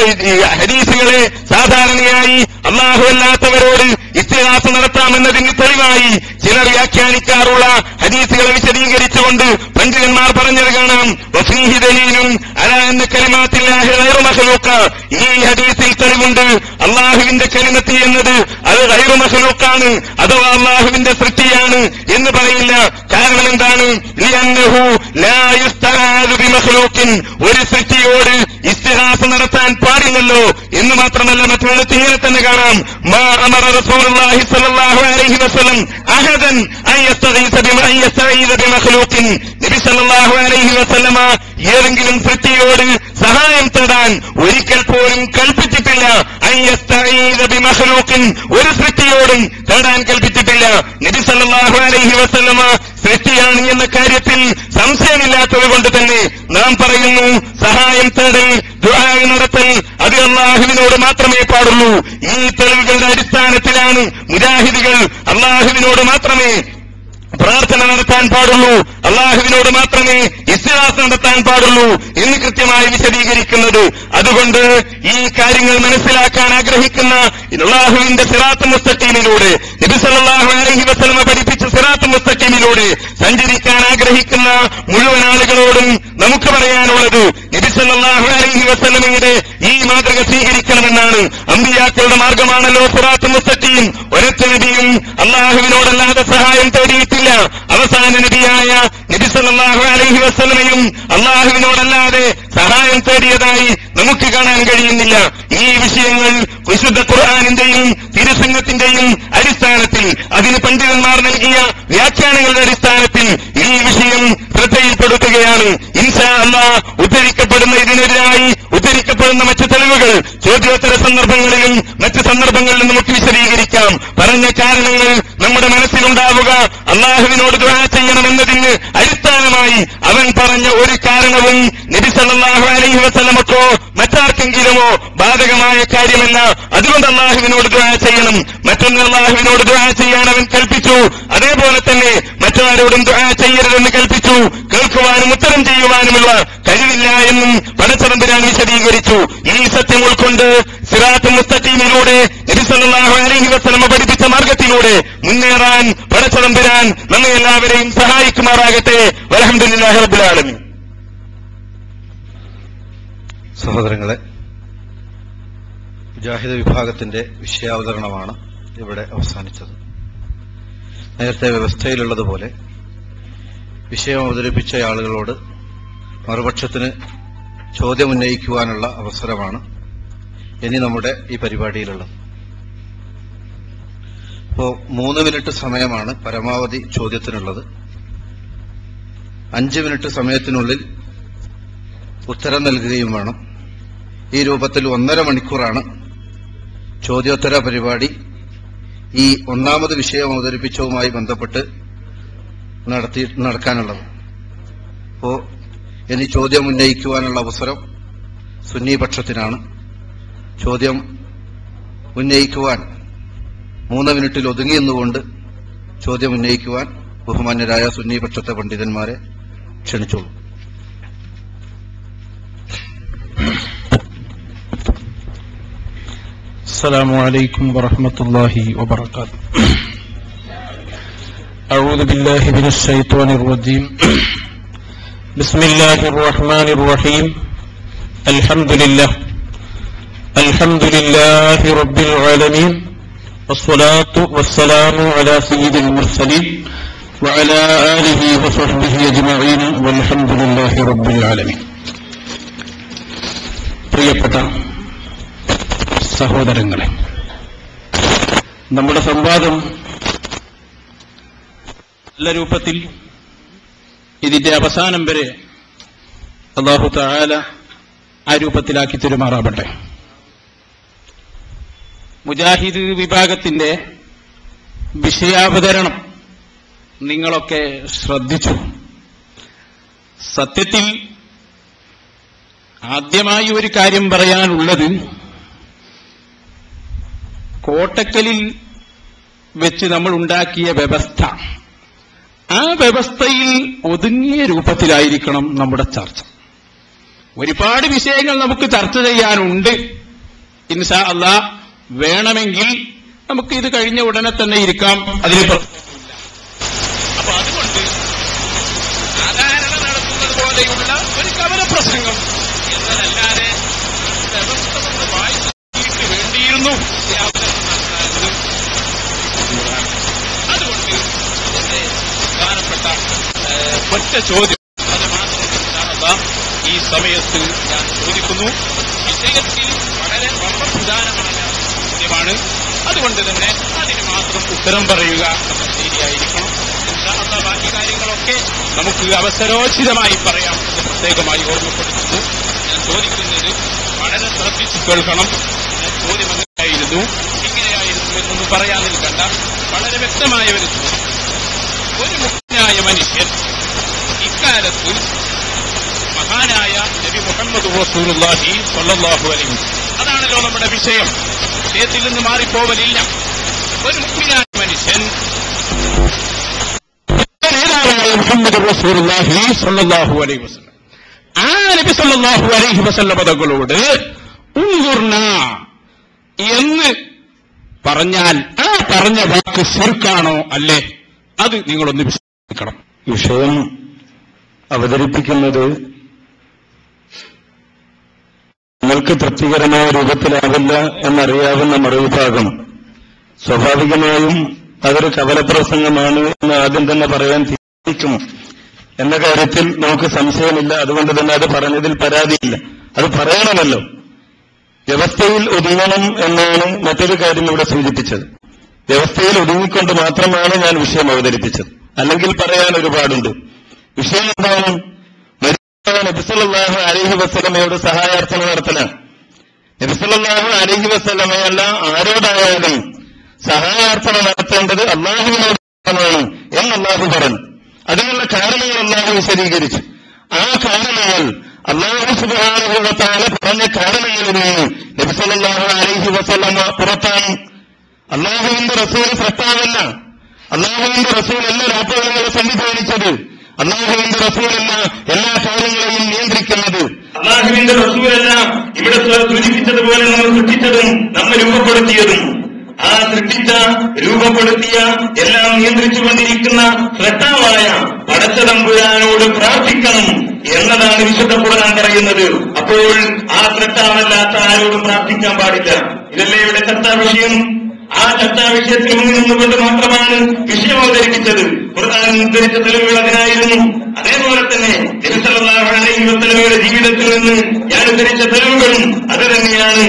ഹദീസുകളെ സാധാരണയായി അല്ലാഹു അല്ലാത്തവരോട് ഇസ്തിഗാസ നടത്താമെന്നതിന് തെളിവായി ചിലർ വ്യാഖ്യാനിക്കാറുള്ള ഹദീസുകളെ വിശദീകരിച്ചുകൊണ്ട് പണ്ഡിതന്മാർ പറഞ്ഞത് കാണാം. വഫീഹി ദലീലുൻ അലാ അന്ന കലിമാത്തില്ലാഹി ഗൈറു മഖ്ലൂഖ. ഈ ഹദീസിൽ തെളിവുണ്ട് അല്ലാഹുവിന്റെ കലിമത്ത് എന്നത് അത് ഗൈറു മഖ്ലൂഖാണ്, അഥവാ അല്ലാഹുവിന്റെ സൃഷ്ടിയാണ് എന്ന് പറയില്ല. കാരണം എന്താണ്? ലിഅന്നഹു ലാ യുസ്തആദു ബിമഖ്ലൂഖിൻ. ഒരു സൃഷ്ടിയോട് ഇസ്തിഗാസ നടത്താൻ പാടില്ലല്ലോ എന്ന് മാത്രമല്ല, മറ്റുള്ളത് ഇങ്ങനെ തന്നെ കാണാം. മാ അമറ റസൂലുള്ളാഹി സ്വല്ലല്ലാഹു അലൈഹി വസല്ലം അഹദൻ അൻ യസ്തഈദ ബിമഖ്ലൂഖിൻ. നബി സല്ലല്ലാഹു അലൈഹി വസല്ലമ ഏതെങ്കിലും സൃഷ്ടിയോട് സഹായം തേടാൻ ഒരിക്കൽ പോലും കൽപ്പിച്ചിട്ടില്ല. അൻ യസ്തഈദ ബിമഖ്ലൂഖിൻ, ഒരു സൃഷ്ടിയോടും തേടാൻ കൽപ്പിച്ചിട്ടില്ല. നബി സല്ലല്ലാഹു അലൈഹി വസല്ലമ സൃഷ്ടിയാണ് എന്ന കാര്യത്തിൽ സംശയമില്ലാത്തത് കൊണ്ട് തന്നെ നാം പറയുന്നു, സഹായം തേടൽ, ദുആ നടത്തൽ അത് അല്ലാഹുവിനോട് മാത്രമേ പാടുള്ളൂ. ഈ തെളിവുകളുടെ അടിസ്ഥാനത്തിലാണ് മുജാഹിദുകൾ അല്ലാഹുവിനോട് മാത്രമേ പ്രാർത്ഥന നടത്താൻ പാടുള്ളൂ, അല്ലാഹുവിനോട് മാത്രമേ ഇസ്തിഗാസ നടത്താൻ പാടുള്ളൂ എന്ന് കൃത്യമായി വിശദീകരിക്കുന്നത്. അതുകൊണ്ട് ഈ കാര്യങ്ങൾ മനസ്സിലാക്കാൻ ആഗ്രഹിക്കുന്ന അല്ലാഹുവിന്റെ സിറാത്ത് മുസ്തഖീമിലൂടെ, നബി സല്ലല്ലാഹു അലൈഹി വസല്ലമ പഠിപ്പിച്ച സിറാത്ത് മുസ്തഖീമിലൂടെ സഞ്ചരിക്കാൻ ആഗ്രഹിക്കുന്ന മുഴുവൻ ആളുകളോടും നമുക്ക് പറയാനുള്ളത്, നബി സല്ലല്ലാഹു അലൈഹി വസല്ലമയുടെ ഈ മാതൃക സ്വീകരിക്കണമെന്നാണ്. അമ്പിയാക്കളുടെ മാർഗമാണല്ലോ സിറാത്ത് മുസ്തഖീം. ഒരൊറ്റ നബിയും അല്ലാഹുവിനോടല്ലാതെ സഹായം തേടിയിട്ടില്ല. അവസാന നബിയായ നബി സല്ലല്ലാഹു അലൈഹി വസല്ലമയും അല്ലാഹുവിനോടല്ലാതെ സഹായം തേടിയതായി നമുക്ക് കാണാൻ കഴിയുന്നില്ല. ഈ വിഷയങ്ങൾ വിശുദ്ധ ഖുർആനിന്റെയും തിരുസുന്നത്തിന്റെയും അടിസ്ഥാനത്തിൽ, അതിന് പണ്ഡിതന്മാർ നൽകിയ വ്യാഖ്യാനങ്ങളുടെ അടിസ്ഥാനത്തിൽ ഈ വിഷയം ശ്രദ്ധയിൽപ്പെടുത്തുകയാണ്. ഇൻഷാ അല്ലാഹ് ഉദ്ധരിക്കപ്പെടുന്ന ഇതിനെതിരായി ഉദ്ധരിക്കപ്പെടുന്ന മറ്റ് തെളിവുകൾ ചോദ്യോത്തര സന്ദർഭങ്ങളിലും മറ്റ് സന്ദർഭങ്ങളിലും നമുക്ക് വിശദീകരിക്കാം. പറഞ്ഞ കാരണങ്ങൾ നമ്മുടെ മനസ്സിലുണ്ടാവുക. അല്ലാഹുവിനോട് ദുആ ചെയ്യണമെന്നതിന് അടിസ്ഥാനമായി അവൻ പറഞ്ഞ ഒരു കാരണവും നബി സല്ലല്ലാഹു അലൈഹി വസല്ലമക്കോ മറ്റാർക്കെങ്കിലുമോ ബാധകമായ കാര്യമല്ല. അതുകൊണ്ട് അല്ലാഹുവിനോട് ദുആ ചെയ്യണം. മറ്റൊന്ന്, അല്ലാഹുവിനോട് ദുആ ചെയ്യാൻ അവൻ കൽപ്പിച്ചു, അതേപോലെ തന്നെ മറ്റാരോടും ദുആ ചെയ്യരുതെന്ന് കൽപ്പിച്ചു. കേൾക്കുവാനും ഉത്തരം ചെയ്യുവാനുമുള്ള കഴിവില്ല എന്നും പടച്ചതമ്പുരാൻ വിശദീകരിച്ചു. ഈ സത്യം ഉൾക്കൊണ്ട് സിറാത്ത് മുസ്തഖീമിലൂടെ നബി സല്ലല്ലാഹു അലൈഹി വസല്ലമ പഠിപ്പിച്ച മാർഗത്തിലൂടെ മുന്നേറാൻ പടച്ചതമ്പുരാൻ നമ്മെ എല്ലാവരെയും സഹായിക്കുമാറാകട്ടെ. വൽഹംദുലില്ലാഹി റബ്ബിൽ ആലമീൻ.
സഹോദരങ്ങളെ, മുജാഹിദ് വിഭാഗത്തിന്റെ വിഷയാവതരണമാണ് ഇവിടെ അവസാനിച്ചത്. നേരത്തെ വ്യവസ്ഥയിലുള്ളതുപോലെ വിഷയം അവതരിപ്പിച്ച ആളുകളോട് മറുപക്ഷത്തിന് ചോദ്യമുന്നയിക്കുവാനുള്ള അവസരമാണ് ഇനി നമ്മുടെ ഈ പരിപാടിയിലുള്ളത്. ഇപ്പോൾ 3 മിനിറ്റ് സമയമാണ് പരമാവധി ചോദ്യത്തിനുള്ളത്. 5 മിനിറ്റ് സമയത്തിനുള്ളിൽ ഉത്തരം നൽകുകയും വേണം. ഈ രൂപത്തിൽ 1.5 മണിക്കൂറാണ് ചോദ്യോത്തര പരിപാടി ഈ ഒന്നാമത് വിഷയം അവതരിപ്പിച്ചതുമായി ബന്ധപ്പെട്ട് നടക്കാനുള്ളത്. അപ്പോ ഇനി ചോദ്യം ഉന്നയിക്കുവാനുള്ള അവസരം സുന്നി പക്ഷത്തിനാണ്. ചോദ്യം ഉന്നയിക്കുവാൻ 3 മിനിറ്റിൽ ഒതുങ്ങിയെന്നുകൊണ്ട് ചോദ്യം ഉന്നയിക്കുവാൻ ബഹുമാന്യരായ സുന്നി പക്ഷത്തെ പണ്ഡിതന്മാരെ ക്ഷണിച്ചോളൂ.
السلام عليكم ورحمة الله وبركاته. أعوذ بالله من الشيطان الرجيم. بسم الله الرحمن الرحيم. الحمد لله رب العالمين، والصلاة والسلام على سيد المرسلين وعلى آله وصحبه أجمعين والحمد لله رب العالمين. പ്രിയപ്പെട്ട സഹോദരങ്ങളെ, നമ്മുടെ സംവാദം നല്ല രൂപത്തിൽ ഇതിന്റെ അവസാനം വരെ അല്ലാഹു തആല ആ രൂപത്തിലാക്കി തെരുമാറാവട്ടെ. മുജാഹിദ് വിഭാഗത്തിന്റെ വിഷയാവതരണം നിങ്ങളൊക്കെ ശ്രദ്ധിച്ചു. സത്യത്തിൽ ആദ്യമായി ഒരു കാര്യം പറയാനുള്ളത്, കോട്ടക്കലിൽ വെച്ച് നമ്മൾ ഉണ്ടാക്കിയ വ്യവസ്ഥ, ആ വ്യവസ്ഥയിൽ ഒതുങ്ങിയ രൂപത്തിലായിരിക്കണം നമ്മുടെ ചർച്ച. ഒരുപാട് വിഷയങ്ങൾ നമുക്ക് ചർച്ച ചെയ്യാനുണ്ട്. ഇൻഷാ അല്ലാഹ് വേണമെങ്കിൽ നമുക്ക് ഇത് കഴിഞ്ഞ ഉടനെ തന്നെ ഇരിക്കാം, അതിന് പ്രശ്നമില്ല. അപ്പൊ അതുകൊണ്ട് സാധാരണ നടത്തുന്നത് പോലെയുള്ള ഒരു കവല പ്രസംഗം എന്നതല്ലാതെ വ്യവസ്ഥ കൊണ്ട് വായിച്ചിട്ട് വേണ്ടിയിരുന്നു അതുകൊണ്ട് ഇതിന്റെ പ്രധാനപ്പെട്ട ഒറ്റ ചോദ്യം അത് മാത്രം ഈ സമയത്ത് ഞാൻ ചോദിക്കുന്നു. വിഷയത്തിൽ വളരെ പ്രധാനമായ ചോദ്യമാണ്. അതുകൊണ്ട് തന്നെ അതിന് മാത്രം ഉത്തരം പറയുക എന്ന ശരിയായിരിക്കണം. ബാക്കി കാര്യങ്ങളൊക്കെ നമുക്ക് അവസരോചിതമായി പറയാം എന്ന് പ്രത്യേകമായി ഓർമ്മപ്പെടുത്തുന്നു. ഞാൻ ചോദിക്കുന്നത് വളരെ ശ്രദ്ധിച്ചു കേൾക്കണം. ഞാൻ ചോദ്യം എങ്ങനെയായിരുന്നു, ഇങ്ങനെയായിരുന്നു എന്നൊന്നും പറയാൻ നിൽക്കണ്ട. വളരെ വ്യക്തമായ ഒരു ചോദ്യം. ഒരു മുഖ്യനായ മനുഷ്യൻ ഇക്കാലത്ത് മഹാനായ നബി മുഹമ്മദ് റസൂലുള്ളാഹി സ്വല്ലല്ലാഹു അലൈഹി വസല്ലം, അതാണല്ലോ നമ്മുടെ വിഷയം. വിഷയത്തിൽ നിന്ന് മാറിപ്പോവലില്ല. ഒരു മുഖ്യനായ മനുഷ്യൻ മുഹമ്മദ് റസൂലുള്ളാഹി സ്വല്ലല്ലാഹു അലൈഹി വസല്ലം, ആ നബി സ്വല്ലല്ലാഹു അലൈഹി വസല്ലം തങ്ങളോട് ഉൻദുർന എന്ന് പറഞ്ഞാൽ ആ പറഞ്ഞ വാക്ക് ശിർക്കാണോ അല്ലേ? അത് നിങ്ങളൊന്ന് വിശദീകരിക്കണം.
വിഷയം അവതരിപ്പിക്കുന്നത് നിങ്ങൾക്ക് തൃപ്തികരമായ രൂപത്തിലാവില്ല എന്നറിയാവുന്ന മറുവിഭാഗം സ്വാഭാവികമായും അതൊരു കവലപ്രസംഗമാണ് എന്ന് ആദ്യം തന്നെ പറയാൻ തീരുമാനിക്കും എന്ന കാര്യത്തിൽ നമുക്ക് സംശയമില്ല. അതുകൊണ്ട് തന്നെ അത് പറഞ്ഞതിൽ പരാതിയില്ല. അത് പറയണമല്ലോ. വ്യവസ്ഥയിൽ ഒതുങ്ങണം എന്നാണ് മറ്റൊരു കാര്യം ഇവിടെ സൂചിപ്പിച്ചത്. വ്യവസ്ഥയിൽ ഒതുങ്ങിക്കൊണ്ട് മാത്രമാണ് ഞാൻ വിഷയം അവതരിപ്പിച്ചത്. അല്ലെങ്കിൽ പറയാൻ ഒരുപാടുണ്ട്. വിഷയം എന്താണ്? നബി സല്ലല്ലാഹു അലൈഹി വസല്ലമയോട് സഹായാർത്ഥന നടത്തലാണ്. നബി സല്ലല്ലാഹു അലൈഹി വസല്ലമയല്ല ആരോടായാലും സഹായാർത്ഥന നടത്തേണ്ടത് അല്ലാഹുവിനോടാണ് എന്ന് അല്ലാഹു പറഞ്ഞു. അതിനുള്ള കാരണങ്ങൾ അല്ലാഹു വിശദീകരിച്ചു. ആ കാരണങ്ങൾ അല്ലാഹു സുബ്ഹാനഹു വ തആല പറഞ്ഞ കാരണങ്ങളിൽ നിന്ന് നബി സല്ലല്ലാഹു അലൈഹി വസല്ലമ പുറത്താണ്. അല്ലാഹുവിന്റെ റസൂൽ സൃഷ്ടാവല്ല. അല്ലാഹുവിന്റെ റസൂൽ എല്ലാ രാജ്യങ്ങളെ സംവിധാനിച്ചത്. അല്ലാഹുവിന്റെ റസൂലല്ല എല്ലാ കാര്യങ്ങളെയും നിയന്ത്രിക്കുന്നത്. അല്ലാഹുവിന്റെ റസൂലല്ല ഇവിടെ സൂചിപ്പിച്ചതുപോലെ നമ്മൾ സൃഷ്ടിച്ചതും നമ്മെ രൂപപ്പെടുത്തിയതും. ആ സൃഷ്ടിച്ച രൂപപ്പെടുത്തിയ എല്ലാം നിയന്ത്രിച്ചുകൊണ്ടിരിക്കുന്ന ശ്രദ്ധാവായ പടച്ച തമ്പുരാനോട് പ്രാർത്ഥിക്കണം എന്നതാണ് വിശുദ്ധ ഖുർആൻ പറയുന്നത്. അപ്പോൾ ആ ശ്രദ്ധാവല്ലാത്ത ആരോടും പ്രാർത്ഥിക്കാൻ പാടില്ല. ഇതല്ലേ ഇവിടെ ചർച്ചാ വിഷയം. ആ ചർച്ചാ വിഷയത്തിൽ നിന്നുകൊണ്ട് മാത്രമാണ് വിഷയം അവതരിപ്പിച്ചത്. ഖുർആൻ ഉദ്ധരിച്ച തെളിവുകൾ അതിനായിരുന്നു. അതേപോലെ തന്നെ നബി സല്ലല്ലാഹു അലൈഹി വസല്ലമയുടെ ജീവിതത്തിൽ നിന്ന് ഞാൻ ഉദ്ധരിച്ച തെളിവുകളും അത് തന്നെയാണ്. അല്ലാഹു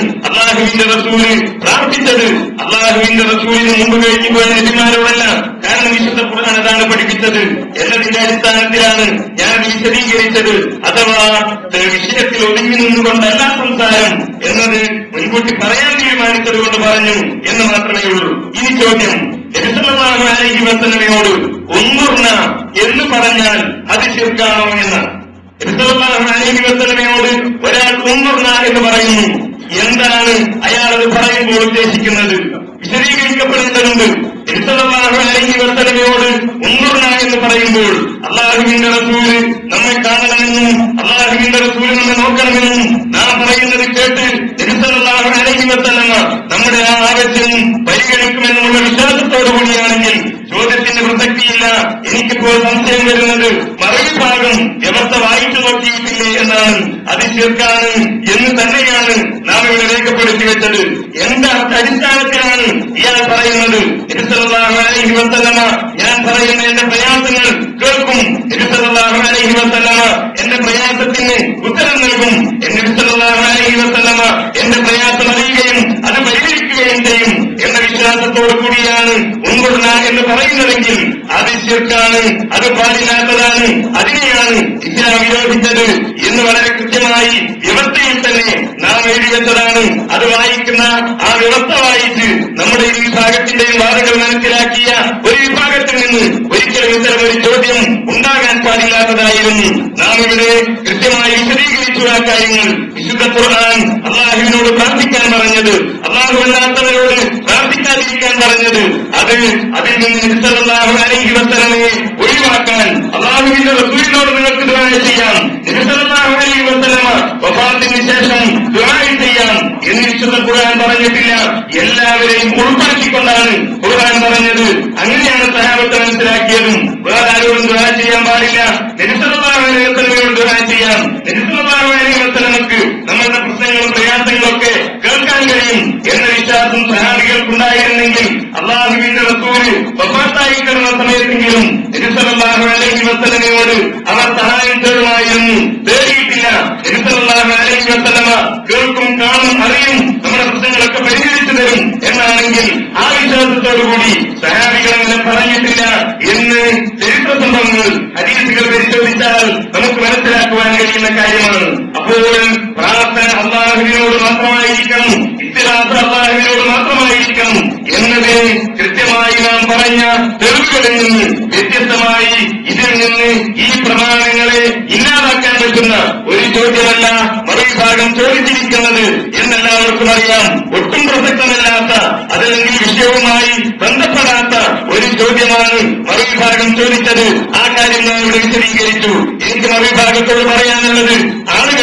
അള്ളാഹുവിന്റെ റസൂല് പ്രാർത്ഥിച്ചത് അള്ളാഹുവിന്റെ റസൂലിന് മുമ്പ് കഴിഞ്ഞു പോയ നബിമാരോടല്ല. കാരണം വിശുദ്ധ ഖുർആൻ അതാണ് പഠിപ്പിച്ചത് എന്നതിന്റെ അടിസ്ഥാനത്തിലാണ് ഞാൻ വിശദീകരിച്ചത്. അഥവാ വിഷയത്തിൽ ഒതുങ്ങി നിന്നുകൊണ്ടല്ല സംസാരം എന്നത് മുൻകൂട്ടി പറയാൻ തീരുമാനിച്ചത് കൊണ്ട് പറഞ്ഞു എന്ന് മാത്രമേ ഉള്ളൂ. ഇനി ചോദ്യം, നബി സല്ലല്ലാഹു അലൈഹി വസല്ലമയോട് ഉൻദുർന എന്ന് പറഞ്ഞാൽ അത് ശിർക്കാണോ എന്ന്. നബി സല്ലല്ലാഹു അലൈഹി വസല്ലമയോട് ഒരാൾ ഉൻദുർന എന്ന് പറയുന്നു, എന്താണ് അയാളത് പറയുമ്പോൾ ഉദ്ദേശിക്കുന്നത്? വിശദീകരിക്കപ്പെടേണ്ടതുണ്ട്. നബി സല്ലല്ലാഹു അലൈഹി വസല്ലമയോട് ഉൻദുർന എന്ന് പറയുമ്പോൾ അള്ളാഹുവിന്റെ റസൂല് നമ്മെ കാണണമെന്നും അള്ളാഹുവിന്റെ റസൂല് നമ്മെ നോക്കണമെന്നും നാം പറയുന്നത് കേട്ട് നബി സല്ലല്ലാഹു അലൈഹി വസല്ലമ നമ്മുടെ ആ ആവശ്യം പരിഗണിക്കുമെന്നുള്ള വിശ്വാസത്തോടുകൂടിയാണെങ്കിൽ ചോദ്യത്തിന് പ്രസക്തിയില്ല. എനിക്കിപ്പോൾ സംശയം വരുന്നത് മറുവിഭാഗം വ്യവസ്ഥ വായിച്ചു നോക്കിയിട്ടില്ലേ എന്നാണ്. അത് ശിർക്കാണ് എന്ന് തന്നെയാണ് നാം ഇവിടെ രേഖപ്പെടുത്തി വെച്ചത്. എന്താ അടിസ്ഥാനത്തിലാണ് ഇയാൾ പറയുന്നത്? നബി സല്ലല്ലാഹു അലൈഹി വസല്ലമ ഞാൻ പറയുന്ന എന്റെ പ്രയാസങ്ങൾ കേൾക്കും, നബി സല്ലല്ലാഹു അലൈഹി വസല്ലമ എന്റെ പ്രയാസത്തിന് ഉത്തരം നൽകും, നബി സല്ലല്ലാഹു അലൈഹി വസല്ലമ എന്റെ പ്രയാസം അറിയുകയും അത് പരിഹരിക്കുകയും ചെയ്യും എന്ന വിശ്വാസത്തോടു കൂടിയാണ് ഉൻദുർന എന്ന് പറയുന്നതെങ്കിൽ അത് ശിർക്കാണ്, അത് പാടില്ലാത്തതാണ്, അതിനെയാണ് ഇസ്ലാം വിരോധിച്ചത് എന്ന് വളരെ കൃത്യമായി വ്യവസ്ഥയിൽ തന്നെ നാം എഴുതിവെച്ചതാണ്. അത് വായിക്കുന്ന ആ വ്യവസ്ഥ വായിച്ച് നമ്മുടെ ഈ വിഭാഗത്തിന്റെയും വാദങ്ങൾ മനസ്സിലാക്കിയ ഒരു വിഭാഗത്തിൽ നിന്ന് ഒരിക്കലും ഇത്തരം ഒരു ചോദ്യം ഉണ്ടാകാൻ പാടില്ലാത്തതായിരുന്നു. നാം ഇവിടെ കൃത്യമായി വിശദീകരിച്ചു ആ കാര്യങ്ങൾ. വിശുദ്ധ ഖുർആൻ അള്ളാഹുവിനോട് പ്രാർത്ഥിക്കാൻ പറഞ്ഞത്, അള്ളാഹുവല്ലാത്തവരോട് പ്രാർത്ഥിക്കാതിരിക്കാൻ പറഞ്ഞത്, അതിൽ നിന്ന് നബി സല്ലല്ലാഹു അലൈഹി വസല്ലമയെ ഒഴിവാക്കാൻ അള്ളാഹുവിന്റെ റസൂലിനോട് നിങ്ങൾക്ക് ദുആ ചെയ്യാം, നബി സല്ലല്ലാഹു അലൈഹി വസല്ലമ വഫാത്തിന് ശേഷം ദുആ ചെയ്യാം എന്ന് വിശുദ്ധ ഖുർആൻ പറഞ്ഞിട്ടില്ല. എല്ലാവരെയും ഉൾപ്പെടുത്തിക്കൊണ്ടാണ് ഖുർആൻ പറഞ്ഞത്. അങ്ങനെയാണ് സഹാബത്ത് മനസ്സിലാക്കിയതും. വേറെ ആരോടും ദുആ ചെയ്യാൻ പാടില്ല, നബി സല്ലല്ലാഹു അലൈഹി വസല്ലമയോട് ദുആ ചെയ്യാം. നബി സല്ലല്ലാഹു അലൈഹി വസല്ലമക്ക് നമ്മളുടെ പ്രശ്നങ്ങളും പ്രയാസങ്ങളും ഒക്കെ കേൾക്കാൻ കഴിയും എന്ന വിശ്വാസം സഹാബികൾക്കുണ്ടായിരുന്നെങ്കിൽ അള്ളാഹുവിന്റെ റസൂല് വഫാത്തായി കിടന്ന സമയത്തെങ്കിലും നബി സല്ലല്ലാഹു അലൈഹി വസല്ലമയോട് അവർ സഹായം തേടുമായിരുന്നു. തേടിയിട്ടില്ല. നബി സല്ലല്ലാഹു അലൈഹി വസല്ലമ കേൾക്കും, കാണും, അറിയും, നമ്മുടെ പ്രശ്നങ്ങളൊക്കെ പരിഹരിച്ചു തരും എന്നാണെങ്കിൽ ആ വിശ്വാസത്തോടുകൂടി സഹാബികൾ അങ്ങനെ പറഞ്ഞിട്ടില്ല എന്ന് ചരിത്ര സംഭവങ്ങൾ ഹദീസുകൾ പരിശോധിച്ചാൽ നമുക്ക് മനസ്സിലാക്കുവാൻ കഴിയുന്ന കാര്യമാണ്. അപ്പോൾ പ്രാർത്ഥന അള്ളാഹുവിനോട് മാത്രമായിരിക്കണം, ഇസ്തിഗ്ഫാർ അള്ളാഹുവിനോട് മാത്രമായിരിക്കണം എന്നത് കൃത്യമായി നാം പറഞ്ഞ തെളിവുകളിൽ നിന്ന് വ്യത്യസ്തമായി ഇതിൽ നിന്ന് ഈ പ്രമാണങ്ങളെ ഇല്ലാതാക്കാൻ പറ്റുന്ന ഒരു ചോദ്യമല്ല മറുവിഭാഗം ചോദിച്ചിരിക്കുന്നത് എന്നെല്ലാവർക്കും അറിയാം. ഒട്ടും പ്രസക്തമല്ലാത്ത, അതല്ലെങ്കിൽ വിഷയവുമായി ബന്ധപ്പെടാത്ത ഒരു ചോദ്യമാണ് മറുവിഭാഗം ചോദിച്ചത്. ആ കാര്യം നാം ഇവിടെ വിശദീകരിച്ചു. എനിക്ക് മറുവിഭാഗത്തോട് പറയാനുള്ളത്, ആളുകൾ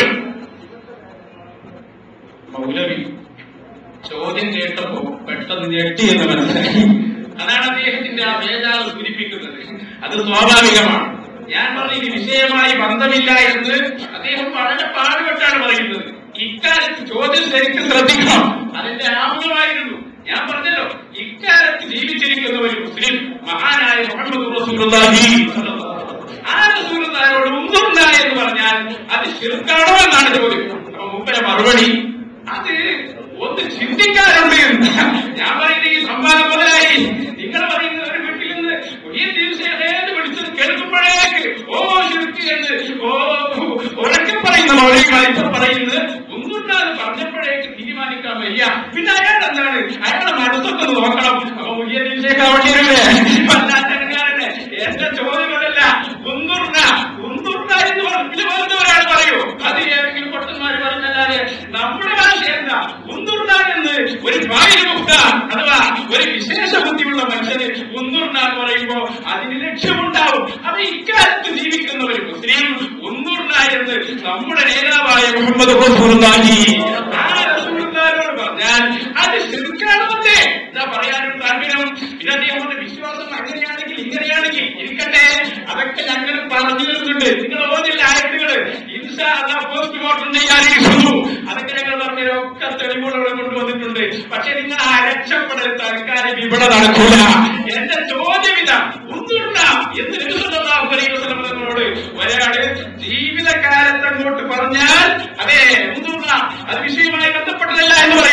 മൗലവി ചോദ്യം കേട്ടപ്പോ പെട്ടെന്ന് ഞെട്ടി എന്ന് മനസ്സിലാക്കി. അതാണ് അദ്ദേഹത്തിന്റെ ആ വേദാൽ സൂചിപ്പിക്കുന്നത്. അത് സ്വാഭാവികമാണ്. ഞാൻ പറഞ്ഞ ഈ വിഷയമായി ബന്ധമില്ല എന്ന് അദ്ദേഹം വളരെ പാടുപെട്ടാണ് പറയുന്നത്. ഇക്കാലത്ത് ചോദ്യം ശരിക്കും ശ്രദ്ധിക്കണം. അതിന്റെ ആമുഖമായിരുന്നു ഞാൻ പറഞ്ഞല്ലോ. ഇക്കാലത്ത് ജീവിച്ചിരിക്കുന്ന ഒരു മുസ്ലിം മഹാനായ മുഹമ്മദ് റസൂലുള്ളാഹി ആ റസൂലുള്ളാഹിയോട് ഉൻദുർന എന്ന് പറഞ്ഞാൽ അത് ശിർക്കാണോ എന്നാണ് ചോദ്യം. അപ്പൊ മുമ്പേ മറുപടി അത് ഒന്ന് ചിന്തിക്കാറുണ്ട്. ഞാൻ പറയുന്ന ഈ സംവാദം മുതലായി നിങ്ങൾ പറയുന്ന ഒരു വീട്ടിൽ നിന്ന് പുതിയ ദിവസം വിളിച്ചത് കേൾക്കുമ്പോഴേക്ക് ഓ ശിർക്ക് എന്ന് ഉറക്കെ പറയുന്ന മൗലികമായി പറയുന്നത് ഉൻദുർന എന്ന് പറഞ്ഞപ്പോഴേക്ക് തീരുമാനിക്കാൻ വയ്യ. പിന്നെ അയാൾ എന്താണ്, അയാളെ മനസ്സൊക്കെ നോക്കണം. അപ്പൊ പുതിയ ദിവസേക്ക് അവിടെ വല്ലാത്തരങ്ങാരല്ലേ. എന്റെ ചോദ്യമല്ല ഉൻദുർന എന്ന് പറഞ്ഞ ഒരാൾ പറയൂ. അത് ഏതെങ്കിലും പൊട്ടന്മാര് പറഞ്ഞല്ലാതെ നമ്മുടെ ഭാഷ എന്താ? ഉൻദുർന എന്ന് ഒരു വായുമുക്ത അഥവാ ഒരു വിശേഷ ബുദ്ധിയുള്ള മനുഷ്യന് ഉൻദുർന എന്ന് പറയുമ്പോ അതിന് ലക്ഷ്യമുണ്ടാവും. അപ്പൊ ഇക്കാലത്ത് ജീവിക്കുന്ന ഒരു മുസ്ലിം ഉൻദുർന എന്ന് നമ്മുടെ നേതാവായ മുഹമ്മദ് റസൂലുള്ളാഹി റസൂലുള്ളാഹിയോട് പറഞ്ഞാൽ അത് ശിർക്കാണെന്നേ എന്താ പറയാനൊരു താല്പര്യം. പിന്നെ അദ്ദേഹത്തിന്റെ വിശ്വാസം അങ്ങനെയാണെങ്കിൽ ഇങ്ങനെയാണെങ്കിൽ ഇരിക്കട്ടെ, അതൊക്കെ ഞങ്ങൾ പറഞ്ഞു തരുന്നുണ്ട്. നിങ്ങൾ ഓതില്ല ആയത്തുകള് ഇൻഷാ അല്ലാഹ് പോസ്റ്റ്മോർട്ടം ചെയ്യാനിരിക്കുന്നു. അതൊക്കെ ഞങ്ങൾ പറഞ്ഞൊക്കെ തെളിവുകളോടെ കൊണ്ടുവന്നിട്ടുണ്ട്. പക്ഷെ നിങ്ങൾ രക്ഷപ്പെടൽ തൽക്കാലം ഇവിടെ നടക്കൂല. എന്റെ ചോദ്യം ഇതാ, ഉൻദുർന എന്ന് നബി സല്ലല്ലാഹു അലൈഹി വസല്ലം തങ്ങളോട് ഒരാള് ജീവിതകാലത്ത് അങ്ങോട്ട് പറഞ്ഞാൽ അതെ ഉൻദുർന അത് വിഷയവുമായി ബന്ധപ്പെട്ടതല്ല എന്ന് പറയാം.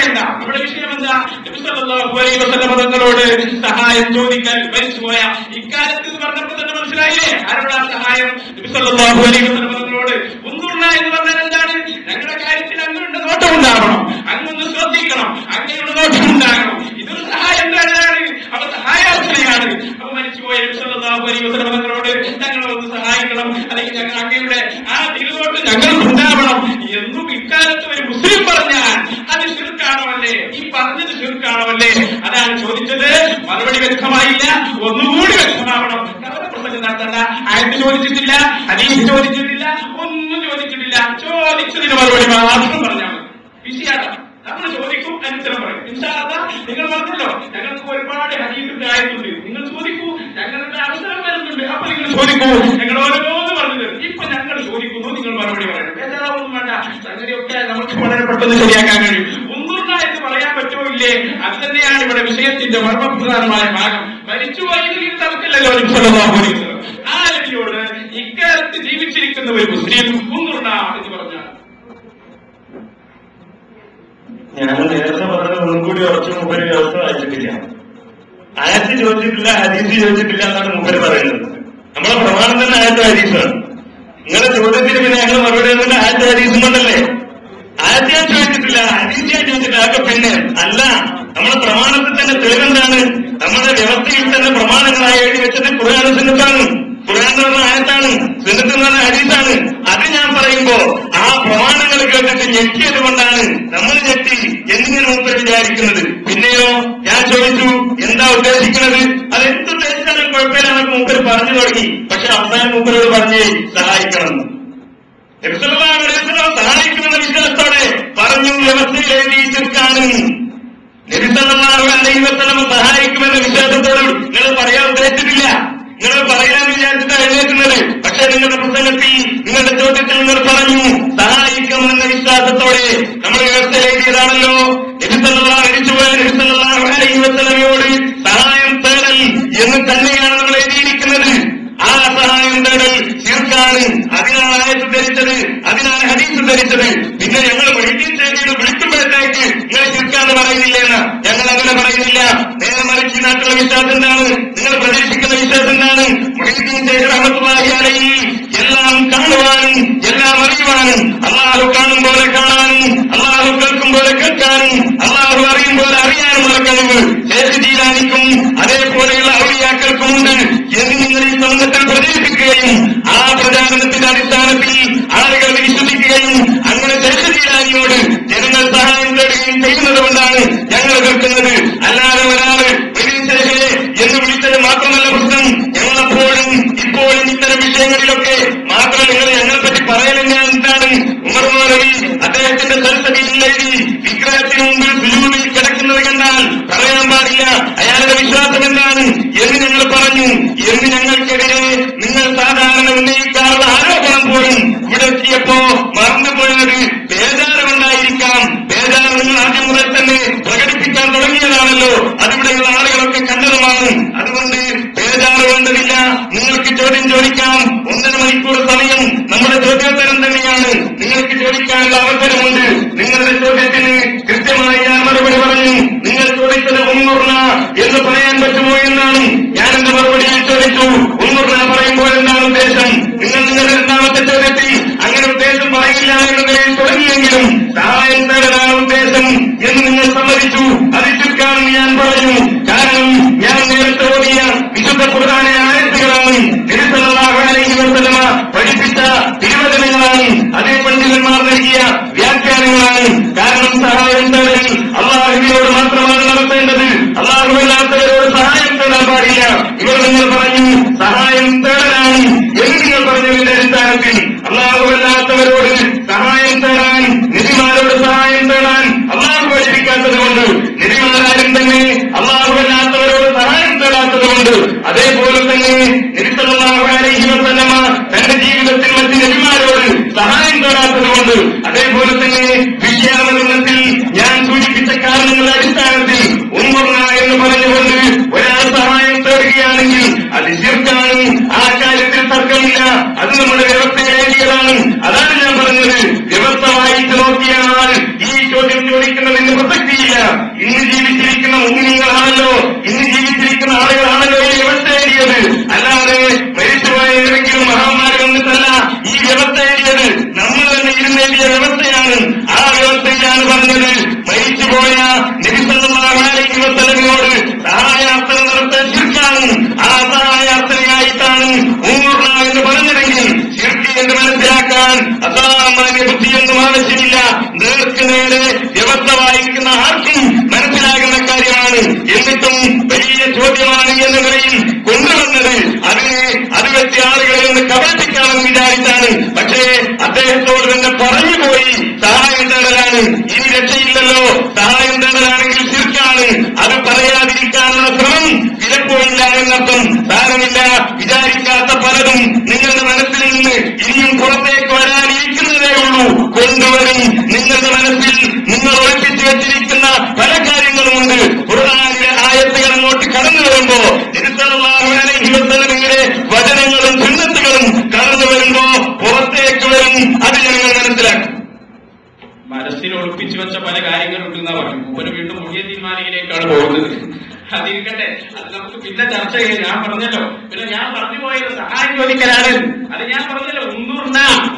എന്താ? നമ്മുടെ വിഷയം എന്താ? നബി സല്ലല്ലാഹു അലൈഹി വസല്ലം തങ്ങളോട് സഹായം ചോദിക്കാൻ മരിച്ചുപോയ ഇക്കാലത്ത് പറഞ്ഞപ്പോൾ തന്നെ മനസ്സിലായില്ലേ ആരോടാ സഹായം? നബി സല്ലല്ലാഹു അലൈഹി വസല്ലം തങ്ങളോട്. ഉൻദുർനാ എന്ന് പറഞ്ഞാൽ എന്താണ്? ഞങ്ങളുടെ കാര്യത്തിൽ അങ്ങയുടെ നോട്ടം ഉണ്ടാവണം, അങ്ങൊന്ന് ശ്രദ്ധിക്കണം, അങ്ങയുടെ നോട്ടം ഉണ്ടാകണം. ഇതൊരു സഹായം തന്നെയാണ്. അപ്പൊ സഹായാർത്ഥനയാണ്. അപ്പൊ മരിച്ചുപോയ നബി സല്ലല്ലാഹു അലൈഹി വസല്ലം തങ്ങളോട് ഞങ്ങളൊന്ന് സഹായിക്കണം, അല്ലെങ്കിൽ ഞങ്ങൾ അങ്ങയുടെ ആ തിരുവോട്ട് ഞങ്ങൾക്കുണ്ടാവണം എന്നും ഇക്കാലത്ത് ഒരു മുസ്ലിം പറഞ്ഞാൽ അത് ശിർക്കാണോ അല്ലേ? ഈ പറഞ്ഞത് ശിർക്കാണോ അല്ലേ? അതാണ് ചോദിച്ചത്. മറുപടി വ്യക്തമായില്ല, ഒന്നുകൂടി വ്യക്തമാവണം. പ്രസംഗം നടത്തണ്ട. ആയത്ത് ചോദിച്ചിട്ടില്ല, ഹദീസ് ചോദിച്ചിട്ടില്ല, ഒന്നും ചോദിച്ചിട്ടില്ല. ചോദിച്ചതിന് മറുപടി മാത്രം പറഞ്ഞാൽ മതി. വിഷയാണ്. നമ്മൾ ചോദിക്കും, അനുസരം പറയും. ഇൻഷാ അല്ലാഹ് നിങ്ങൾ പറഞ്ഞല്ലോ ഞങ്ങൾക്ക് ഒരുപാട് ഹദീസിന്റെ ആയത്തുണ്ട്, നിങ്ങൾ ചോദിക്കൂ, ഞങ്ങളുടെ അവസരം വരുന്നുണ്ട്, അപ്പൊ നിങ്ങൾ ചോദിക്കൂ. ഞങ്ങൾ ഓരോന്ന് പറഞ്ഞു. ഇപ്പൊ ഞങ്ങൾ ചോദിക്കുന്നു, നിങ്ങൾ മറുപടി പറയണം. ബേജാറൊന്നും വേണ്ട. സംഗതിയൊക്കെ നമുക്ക് വളരെ പെട്ടെന്ന് ശരിയാക്കാൻ കഴിയും. ഉൻദുർന എന്ന് പറയാൻ പറ്റുമോ ഇല്ലേ? അത് തന്നെയാണ് ഇവിടെ വിഷയത്തിന്റെ മർമ്മപ്രധാനമായ ഭാഗം. മരിച്ചുപോയെങ്കിൽ ഇത് തർക്കില്ലല്ലോ നബി സല്ലല്ലാഹു അലൈഹി വസല്ലം. ആ നബിയോട് ഇക്കാലത്ത് ജീവിച്ചിരിക്കുന്ന ഒരു മുസ്ലിം ഉൻദുർന എന്ന് പറഞ്ഞാൽ
ഞാൻ നേരത്തെ പറഞ്ഞത് ഒന്നും കൂടി ഉറച്ചു മുമ്പൊരു വ്യവസ്ഥ വായിച്ചിട്ടില്ല. ആയത്ത് ചോദിച്ചിട്ടില്ല, ഹദീസ് ചോദിച്ചിട്ടില്ല എന്നാണ് മുമ്പര് പറയുന്നത്. നമ്മളെ പ്രമാണം തന്നെ ആയത്ത് ഹദീസാണ്. നിങ്ങളുടെ ചോദ്യത്തിന് പിന്നെ ഞങ്ങൾ മറുപടി തന്നിട്ട് ആയത്ത് ഹദീസും കൊണ്ടല്ലേ? ആയത്ത് ഞാൻ ചോദിച്ചിട്ടില്ല, ഹദീസ് ഞാൻ ചോദിച്ചിട്ടില്ല. അതൊക്കെ പിന്നെ അല്ല, നമ്മുടെ പ്രമാണത്തിൽ തന്നെ തെളിവെന്താണ്? നമ്മുടെ വ്യവസ്ഥയിൽ തന്നെ പ്രമാണങ്ങളായി എഴുതി വെച്ചത് ഖുർആനും സുന്നത്താണ്. ഖുർആൻ എന്ന് പറഞ്ഞ ആയത്താണ്, സുന്നത്ത് എന്ന് പറഞ്ഞ ഹദീസാണ്. അത് ഞാൻ പറയുമ്പോ ആ പ്രമാണങ്ങൾ കേട്ടിട്ട് ഞെട്ടിയത് കൊണ്ടാണ് നമ്മൾ ഞെട്ടി എന്നിങ്ങനെ മൂപ്പർ വിചാരിക്കുന്നത്. പിന്നെയോ ഞാൻ ചോദിച്ചു എന്താ ഉദ്ദേശിക്കുന്നത്? അത് എന്തുദ്ദേശിച്ചാലും കുഴപ്പമില്ലാന്നൊക്കെ മൂപ്പർ പറഞ്ഞു തുടങ്ങി. പക്ഷെ അവസാനം മൂപ്പരോട് പറഞ്ഞ് സഹായിക്കണം. നബി സല്ലല്ലാഹു അലൈഹി വസല്ലം സഹായിക്കുമെന്ന വിശ്വാസത്തോടെ പറഞ്ഞു വ്യവസ്ഥയിൽ എഴുതി തീർക്കാനും. നബി സല്ലല്ലാഹു അലൈഹി വസല്ലം സഹായിക്കുമെന്ന വിശ്വാസത്തോട് നിങ്ങൾ പറയാൻ ഉദ്ദേശിച്ചിട്ടില്ല. നിങ്ങൾ പറയാൻ വിചാരിച്ചിട്ടാണ് എഴുന്നേക്കുന്നത്. പക്ഷെ നിങ്ങളുടെ പ്രസംഗത്തിൽ നിങ്ങളുടെ ചോദ്യത്തിൽ നിങ്ങൾ പറഞ്ഞു സഹായിക്കുമെന്ന വിശ്വാസത്തോടെ നമ്മൾ വ്യവസ്ഥയിൽ എഴുതിയതാണല്ലോ. നബി സല്ലല്ലാഹു അലൈഹി വസല്ലമയോട് സഹായം തേടൽ എന്ന് തന്നെയാണ് നമ്മൾ എഴുതിയിരിക്കുന്നത്. ആ സഹായം തേടൽ ശിർക്കാണ്. അതിനാണ് ആയത്ത് ധരിച്ചത്, അതിനാണ് ഹദീസ് ധരിച്ചത്. പിന്നെ ഞങ്ങൾ വിളിക്കുമ്പോഴത്തേക്ക് നിങ്ങൾ ശിർക്കാന്ന് പറയുന്നില്ലേന്ന് ഞങ്ങൾ അങ്ങനെ പറയുന്നില്ല. നേരെ മറിച്ച് നാട്ടിലുള്ള വിശ്വാസം എന്താണ്? നിങ്ങൾ പ്രതീക്ഷിക്കുന്ന വിശ്വാസം എന്താണ്? മുഹീദ്ദീൻ ശൈഖ് റഹ്മത്തുള്ളാഹി അലൈഹി എല്ലാം കാണുവാനും എല്ലാം അറിയുവാനും, അല്ലാഹു കാണും പോലെ കാണാനും, അല്ലാഹു കേൾക്കും പോലെ കേൾക്കാനും, അല്ലാഹു അറിയും പോലെ അറിയാനുമുള്ള കഴിവ് ശൈഖ് ജീലാനിക്കും അതേപോലെയുള്ള ഔലിയാക്കൾക്കുമുണ്ട് എന്ന് നിങ്ങൾ ഈ സമൂഹത്തിൽ പ്രചരിപ്പിക്കുകയും ആ പ്രചാരണത്തിന്റെ അടിസ്ഥാനത്തിൽ ആളുകൾ വിശ്വസിക്കുകയും അങ്ങനെ ശൈഖ് ജീലാനിയോട് ജനങ്ങൾ സഹായം തേടുകയും ചെയ്യുന്നത് കൊണ്ടാണ് ഞങ്ങൾ കേൾക്കുന്നത്. അല്ലാതെ ഒരാള് ശൈഖേ എന്ന് വിളിച്ചത് മാത്രമല്ല പ്രശ്നം. ഞങ്ങളെപ്പോഴും ഇപ്പോഴും ഇത്തരം വിഷയങ്ങളിലൊക്കെ മാത്രം നിങ്ങൾ ഞങ്ങളെപ്പറ്റി പറയലെങ്കിൽ എന്താണ്? ഉമർ മൗലവി അദ്ദേഹത്തിന്റെ സൽസബിയിൽ എഴുതി വിഗ്രഹത്തിന് മുമ്പിൽ സുജൂദിൽ കിടക്കുന്നത് കണ്ടാൽ പറയാൻ പാടില്ല അയാളുടെ വിശ്വാസം എന്താണ് എന്ന് ഞങ്ങൾ പറഞ്ഞു. എന്ന് ഞങ്ങൾക്കെതിരെ നിങ്ങൾ സാധാരണ ഉന്നയിക്കാറുള്ള ആരോപണം പോലും ഇവിടെ എത്തിയപ്പോ മറന്നുപോയത് ബേജാറുകൊണ്ടായിരിക്കാം. ബേജാറ് നിങ്ങൾ ആദ്യം മുതൽ തന്നെ പ്രകടിപ്പിക്കാൻ തുടങ്ങിയതാണല്ലോ. അതിവിടെയുള്ള ആളുകളൊക്കെ കണ്ടതുമാണ്. അതുകൊണ്ട് ബേജാറ് വേണ്ടതില്ല. നിങ്ങൾക്ക് ചോദ്യം ചോദിക്കാം. 1.5 മണിക്കൂർ സമയം നമ്മുടെ ചോദ്യോത്തരം തന്നെയാണ്. നിങ്ങൾക്ക് ചോദിക്കാനുള്ള അവസരമുണ്ട്. നിങ്ങളുടെ ചോദ്യത്തിന് കൃത്യമായി ഞാൻ മറുപടി പറഞ്ഞു. നിങ്ങൾ ചോദിച്ചത് ഉൻദുർന എന്ന് പറയാൻ പറ്റുമോ എന്നാണ്. ഞാൻ എന്റെ മറുപടിയിൽ ചോദിച്ചു ഉൻദുർന പറയുമ്പോൾ എന്താണ് ഉദ്ദേശം? നിങ്ങൾ നിങ്ങളുടെ രണ്ടാമത്തെ ചോദ്യത്തിൽ അങ്ങനെ ഉദ്ദേശം പറയില്ല എന്നതിൽ തുടങ്ങിയെങ്കിലും സഹായം തേടാനാണ് ഉദ്ദേശം എന്ന് നിങ്ങൾ സമ്മതിച്ചു. അത് ചുരുക്കാണെന്ന് ഞാൻ പറഞ്ഞു. കാരണം ഞാൻ നേരത്തെ ഓതിയ വിശുദ്ധ ഖുർആനിലെ ആയത്തുകളാണ്, നബി സല്ലല്ലാഹു അലൈഹി വസല്ലമ പഠിപ്പിച്ച തിരുവചനങ്ങളാണ്, അതേ പണ്ഡിതന്മാർ നൽകിയ വ്യാഖ്യാനങ്ങളാണ്. കാരണം സഹായം തേടൽ അള്ളാഹുവിനോട് മാത്രമാണ് നടത്തേണ്ടത്. അള്ളാഹുവല്ലാത്തവരോട് സഹായം തേടാൻ പാടില്ല. ഇവർ നിങ്ങൾ പറഞ്ഞു സഹായം തേടലാണ് എന്ന് നിങ്ങൾ പറഞ്ഞതിന്റെ അടിസ്ഥാനത്തിൽ അള്ളാഹുവല്ലാത്തവരോട് സഹായം തേടാൻ, നബിമാരോട് സഹായം തേടാൻ അള്ളാഹു പഠിപ്പിക്കാത്തത് കൊണ്ട്, നബിമാരാരും തന്നെ അള്ളാഹുവല്ലാത്തവരോട് സഹായം തേടാത്തത് കൊണ്ട്, അതേപോലെ തന്നെ നബി സല്ലല്ലാഹു അലൈഹി വസല്ലമ തന്റെ ജീവിതത്തിൽ മറ്റ് നബിമാരോട് സഹായം തേടാത്തത് കൊണ്ട്, അതേപോലെ തന്നെ വിഷയാവതരണത്തിൽ ഞാൻ സൂചിപ്പിച്ച കാരണങ്ങളുടെ അടിസ്ഥാനത്തിൽ ഉൻദുർന എന്ന് പറഞ്ഞുകൊണ്ട് ഒരാൾ സഹായം തേടുകയാണെങ്കിൽ അത് ശിർക്കാണ്. ആ പ്രസക്തിയില്ല. ഇന്ന് ജീവിച്ചിരിക്കുന്ന മുസ്ലിങ്ങളാണല്ലോ, ഇന്ന് ജീവിച്ചിരിക്കുന്ന ആളുകളാണല്ലോ ഈ വ്യവസ്ഥ എഴുതിയത്. അല്ലാതെ മരിച്ചുപോയ ഏതെങ്കിലും മഹാന്മാർ വന്നിട്ടല്ല ഈ വ്യവസ്ഥ എഴുതിയത്. നമ്മൾ തന്നെ ഇരുന്നെഴുതിയ വ്യവസ്ഥയാണ്. ആ വ്യവസ്ഥയിലാണ് പറഞ്ഞത് മരിച്ചുപോയ നബി സല്ലല്ലാഹു അലൈഹി വസല്ലമയോട് സഹായാർത്ഥന നടത്താൻ ശിർക്കാണ്. ആ സഹായാർത്ഥനയായിട്ടാണ് ഉംറുന എന്ന് പറഞ്ഞതെങ്കിൽ ശിർക്ക് എന്ന് മനസ്സിലാക്കാൻ അസാമാന്യ ബുദ്ധിയൊന്നും ആവശ്യമില്ല. നേർക്കുനേരെ വ്യവസ്ഥ വായിക്കുന്ന ആർക്കും മനസ്സിലാകുന്ന കാര്യമാണ്. എന്നിട്ടും വലിയ ചോദ്യമാണ് എന്ന നിലയിൽ കൊണ്ടുവന്നത് അത് വെച്ച് ആളുകളെ ഒന്ന് കബളിപ്പിക്കാമെന്ന് വിചാരിച്ചാണ്. പക്ഷേ അദ്ദേഹത്തോട് തന്നെ പറഞ്ഞുപോയി സഹായം തേടലാണ്, ഇനി രക്ഷയില്ലല്ലോ, സഹായം തേടലാണെങ്കിൽ ശിർക്കാണ്, അത് പറയാതിരിക്കാനുള്ള ശ്രമം വിലപ്പോയില്ല എന്നർത്ഥം. സാരമില്ല, വിചാരിക്കാത്ത പലതും നിങ്ങളുടെ മനസ്സിൽ നിന്ന് ഇനിയും പുറത്തേക്ക് വരാനിരിക്കുന്നതേ ഉള്ളൂ, കൊണ്ടുവരും. നിങ്ങളുടെ മനസ്സിൽ നിങ്ങൾ ഒളിപ്പിച്ചു വെച്ചിരിക്കുന്ന പല കാര്യങ്ങളുമുണ്ട്. ഖുർആനിലെ ആയത്തുകൾ അങ്ങോട്ട് കടന്നു വരുമ്പോ നബി സല്ലല്ലാഹു അലൈഹി വസല്ലമയുടെ വചനങ്ങളും സുന്നത്തുകളും കടന്നു വരുമ്പോ പുറത്തേക്ക് വരും. അത് ഞങ്ങൾ മനസ്സിലാക്കും.
മനസ്സിൽ ഒളിപ്പിച്ചു വെച്ച പല കാര്യങ്ങളുണ്ടെന്നാ പറഞ്ഞു. ഒരു വീണ്ടും മുഹിയുദ്ദീൻ മാലിക്കിലേക്കാണ് പോകുന്നത്. അതിരിക്കട്ടെ, അത് നമുക്ക് പിന്നെ ചർച്ച ചെയ്യാം. ഞാൻ പറഞ്ഞല്ലോ, പിന്നെ ഞാൻ പറഞ്ഞു പോയത് സഹായം ചോദിക്കലാണ്. അത് ഞാൻ പറഞ്ഞല്ലോ, ഉന്തുർന